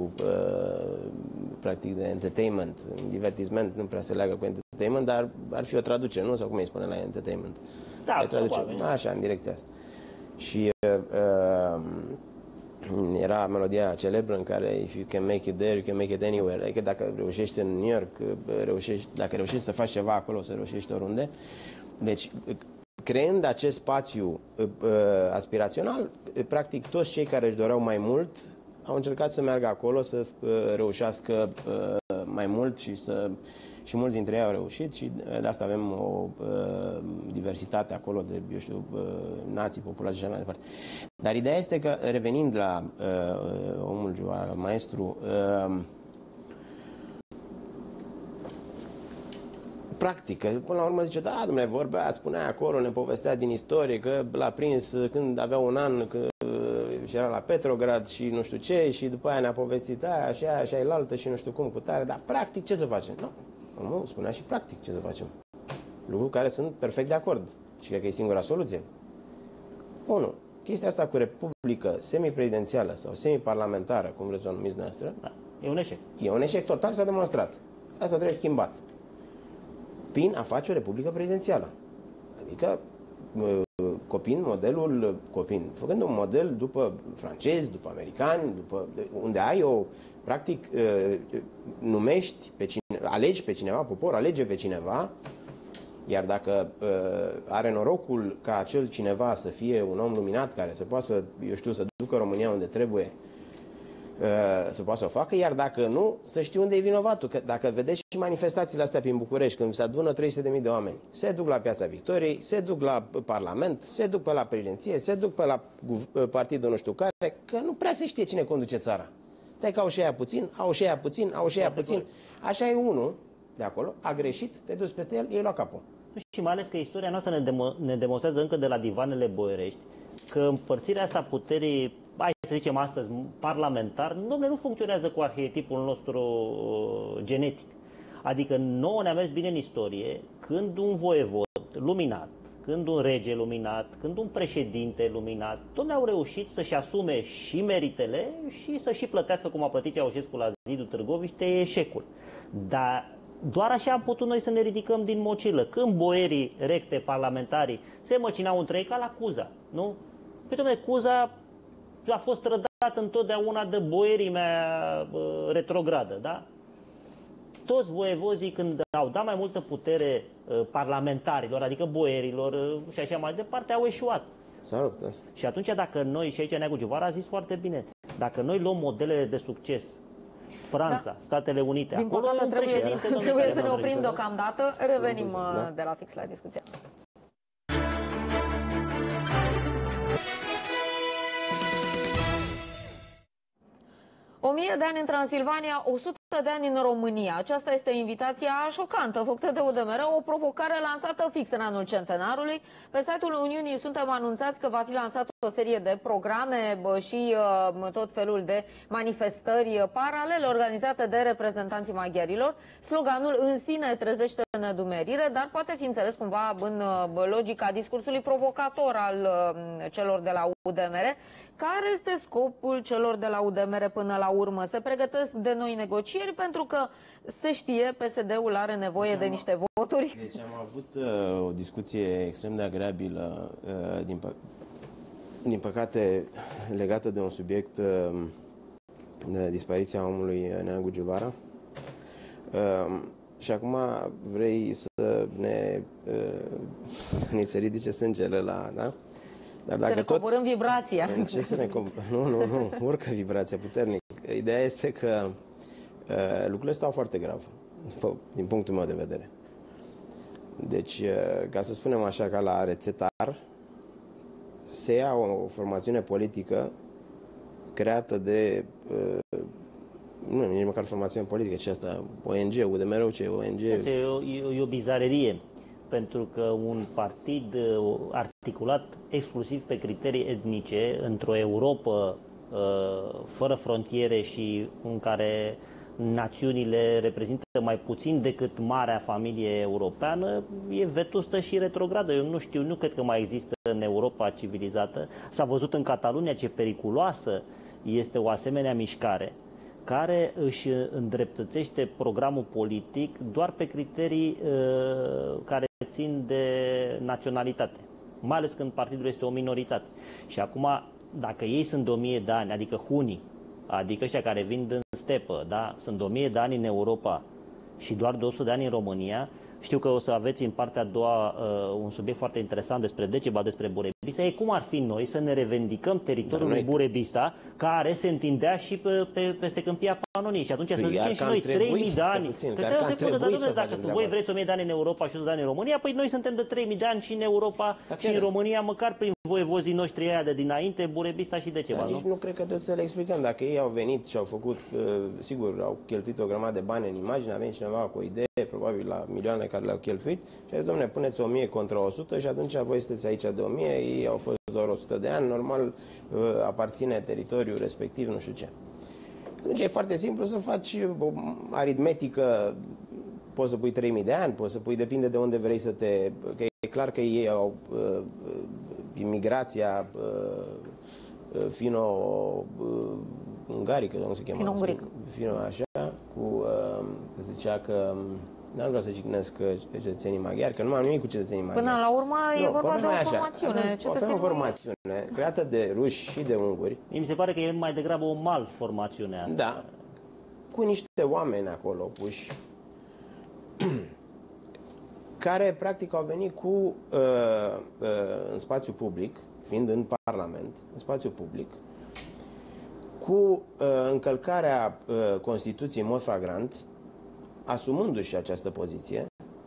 practic de entertainment. Divertisment nu prea se leagă cu entertainment, dar ar fi o traducere, nu? Sau cum îi spune la entertainment? Da, traducere. Așa, în direcția asta. Și uh, era melodia celebră în care if you can make it there, you can make it anywhere. Adică dacă reușești în New York, reușești, dacă reușești să faci ceva acolo, să reușești oriunde. Deci, creând acest spațiu uh, aspirațional, practic toți cei care își doreau mai mult au încercat să meargă acolo, să uh, reușească uh, mai mult și să... Și mulți dintre ei au reușit și de asta avem o uh, diversitate acolo de, eu știu, uh, nații, populații și așa mai departe. Dar ideea este că, revenind la uh, omul Juvara, la maestru, uh, practică, până la urmă zice, da, dom'le, vorbea, spunea acolo, ne povestea din istorie că l-a prins când avea un an, că, și era la Petrograd și nu știu ce, și după aia ne-a povestit aia și aia și aia altă și nu știu cum, cu tare, dar practic ce să facem? Nu. Nu, spunea și practic ce să facem. Lucruri care sunt perfect de acord. Și cred că e singura soluție. unu. Chestia asta cu republică semiprezidențială sau semiparlamentară, cum vreți să o numiți noastră, da. E un eșec. E un eșec total, s-a demonstrat. Asta trebuie schimbat. Prin a face o republică prezidențială. Adică copiind modelul, copiind, făcând un model după francezi, după americani, după, unde ai o, practic, numești pe cine, alegi pe cineva, poporul alege pe cineva, iar dacă are norocul ca acel cineva să fie un om luminat care să poată să, eu știu, să ducă România unde trebuie, să poată să o facă, iar dacă nu, să știu unde e vinovatul. Că dacă vedeți și manifestațiile astea prin București, când se adună trei sute de mii de oameni, se duc la Piața Victoriei, se duc la Parlament, se duc pe la președinție, se duc pe la partidul nu știu care, că nu prea se știe cine conduce țara. Stai că au și aia puțin, au și aia puțin, au și aia puțin. Așa e unul de acolo, a greșit, te duci peste el, ei la capul. Și mai ales că istoria noastră ne, demo ne demonstrează încă de la divanele boierești că împărțirea asta puterii, hai să zicem astăzi, parlamentar, dom'le, nu funcționează cu arhetipul nostru genetic. Adică nouă ne-a mers bine în istorie când un voievod luminat, când un rege luminat, când un președinte luminat, tot ne-au reușit să-și asume și meritele și să și plătească, cum a plătit Ceaușescu la zidul Târgoviște, eșecul. Dar doar așa am putut noi să ne ridicăm din mocilă. Când boierii recte, parlamentarii, se măcinau între ei ca la Cuza, nu? Păi, dom'le, Cuza a fost trădat întotdeauna de boierii mea uh, retrogradă, da? Toți voievozii, când au dat mai multă putere uh, parlamentarilor, adică boierilor uh, și așa mai departe, au eșuat. S-a rupt, da. Și atunci, dacă noi, și aici Neagu Juvara a zis foarte bine, dacă noi luăm modelele de succes, Franța, da. Statele Unite, din acolo păcate, trebuie, președinte... Trebuie să ne oprim deocamdată, revenim da. de la fix la discuția. O mie de ani în Transilvania, o sută de ani în România. Aceasta este invitația șocantă făcută de U D M R, o provocare lansată fix în anul centenarului. Pe site-ul Uniunii suntem anunțați că va fi lansată o serie de programe și uh, tot felul de manifestări paralele organizate de reprezentanții maghiarilor. Sloganul în sine trezește nedumerire, dar poate fi înțeles cumva în uh, logica discursului provocator al uh, celor de la U D M R. Care este scopul celor de la U D M R până la urmă? Se pregătesc de noi negocieri pentru că se știe P S D-ul are nevoie deci de niște voturi. Deci am avut uh, o discuție extrem de agreabilă, uh, din, pă din păcate legată de un subiect, uh, de dispariția omului Neagu Juvara. Uh, și acum vrei să ne, uh, să ne se ridice sângele la... Da? Dar dacă să ne coborâm tot... vibrația. Ce să ne com... Nu, nu, nu, urcă vibrația puternic. Ideea este că uh, lucrurile stau foarte grav, din punctul meu de vedere. Deci, ca să spunem așa, ca la rețetar, se ia o formațiune politică creată de, nu, nici măcar formațiune politică, ci asta, O N G, U D M R-ul, ce O N G? Este o, e o bizarerie, pentru că un partid articulat exclusiv pe criterii etnice, într-o Europa fără frontiere și în care națiunile reprezintă mai puțin decât marea familie europeană, e vetustă și retrogradă. Eu nu știu, nu cred că mai există în Europa civilizată. S-a văzut în Catalunia ce periculoasă este o asemenea mișcare care își îndreptățește programul politic doar pe criterii uh, care țin de naționalitate, mai ales când partidul este o minoritate. Și acum, dacă ei sunt de o mie de ani, adică hunii, adică ăștia care vin din stepă, da? Sunt de o mie de ani în Europa și doar de o sută de ani în România. Știu că o să aveți în partea a doua uh, un subiect foarte interesant despre Decebal, despre Burebista. E cum ar fi noi să ne revendicăm teritoriul lui Burebista, care se întindea și pe, pe, peste Câmpia Panoniei. Și atunci păi să zicem și noi trei mii de ani. Puțin, că să secundă, dar, domnule, dacă voi vreți o mie de ani în Europa și o sută de ani în România, păi noi suntem de trei mii de ani și în Europa da, și în România, măcar prin voievozii noștri aia de dinainte, Burebista și Decebal. Nici nu cred că trebuie să le explicăm. Dacă ei au venit și au făcut, uh, sigur, au cheltuit o grămadă de bani în imagine, a venit cineva cu o idee, probabil la milioane care le-au cheltuit, și a zis, dom'le, puneți o mie contra o sută și atunci voi sunteți aici de o mie, ei au fost doar o sută de ani, normal aparține teritoriul respectiv, nu știu ce. Atunci e foarte simplu să faci o aritmetică, poți să pui trei mii de ani, poți să pui, depinde de unde vrei să te... Că e clar că ei au uh, imigrația uh, fino-ungarică, cum se cheamă? Fino-ungarică. Fino așa, cu, uh, se zicea că... Dar nu vreau să jignesc cetățenii maghiari, că nu am nimic cu cetățenii maghiari. Până la urmă e nu, vorba de o așa. formațiune. Avem o formațiune creată de ruși și de unguri. Mi se pare că e mai degrabă o malformațiune asta. Da. Cu niște oameni acolo puși, care practic au venit cu, uh, uh, în spațiu public, fiind în Parlament, în spațiu public, cu uh, încălcarea uh, Constituției în mod flagrant, asumându-și această poziție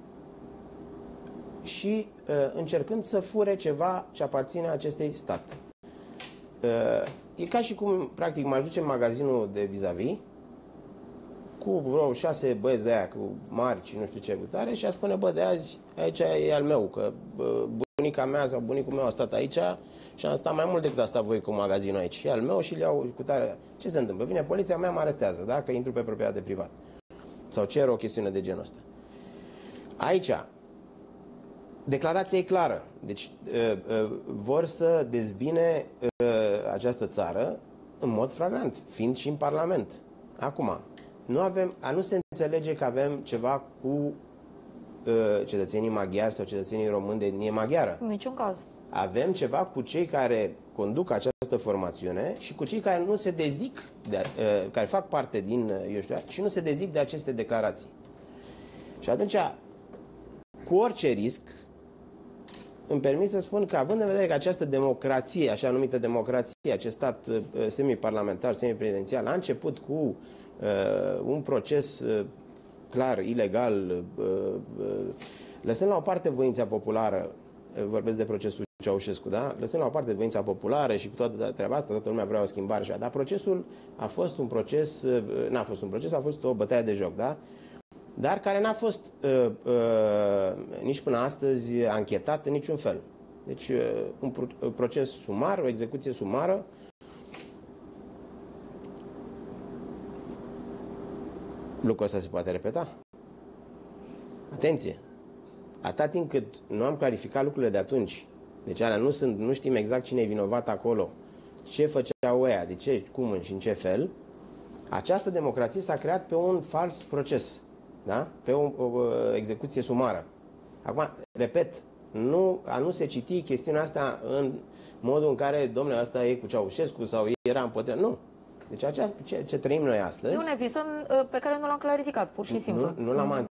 și uh, încercând să fure ceva ce aparține acestei stat. Uh, e ca și cum, practic, m-aș duce în magazinul de vis-a-vis cu vreo șase băieți de aia, cu marci, nu știu ce cutare, și a spune, bă, de azi, aici e al meu, că uh, bunica mea sau bunicul meu a stat aici și am stat mai mult decât a stat voi cu magazinul aici. Și e al meu și le iau cutare. Ce se întâmplă? Vine poliția mea, mă arestează, da? Că intru pe proprietate privată. Sau cer o chestiune de genul ăsta. Aici, declarația e clară. Deci uh, uh, vor să dezbine uh, această țară în mod flagrant, fiind și în Parlament. Acum, nu avem, a nu se înțelege că avem ceva cu uh, cetățenii maghiari sau cetățenii români de etnie maghiară. În niciun caz. Avem ceva cu cei care conduc această formațiune și cu cei care nu se dezic, de, uh, care fac parte din, uh, eu știu, și nu se dezic de aceste declarații. Și atunci, cu orice risc, îmi permit să spun că, având în vedere că această democrație, așa numită democrație, acest stat uh, semi-parlamentar, semi-prezidențial, a început cu uh, un proces uh, clar, ilegal, uh, uh, lăsând la o parte voința populară, uh, vorbesc de procesul Ceaușescu, da? Lăsând la o parte voința populară și cu toată treaba asta, toată lumea vrea o schimbare și așa, dar procesul a fost un proces, uh, n-a fost un proces, a fost o bătaie de joc, da? Dar care n-a fost uh, uh, nici până astăzi anchetat în niciun fel. Deci uh, un pro- proces sumar, o execuție sumară. Lucrul ăsta se poate repeta? Atenție! Atâta timp cât nu am clarificat lucrurile de atunci, deci alea nu, sunt, nu știm exact cine e vinovat acolo, ce făceau ăia, de ce, cum și în ce fel, această democrație s-a creat pe un fals proces. Da? Pe o, o, o execuție sumară. Acum, repet, nu, a nu se citi chestiunea asta în modul în care, domnule, asta e cu Ceaușescu sau era împotriva. Nu. Deci aceea, ce, ce trăim noi astăzi... E un episod pe care nu l-am clarificat, pur și simplu. Nu, nu l-am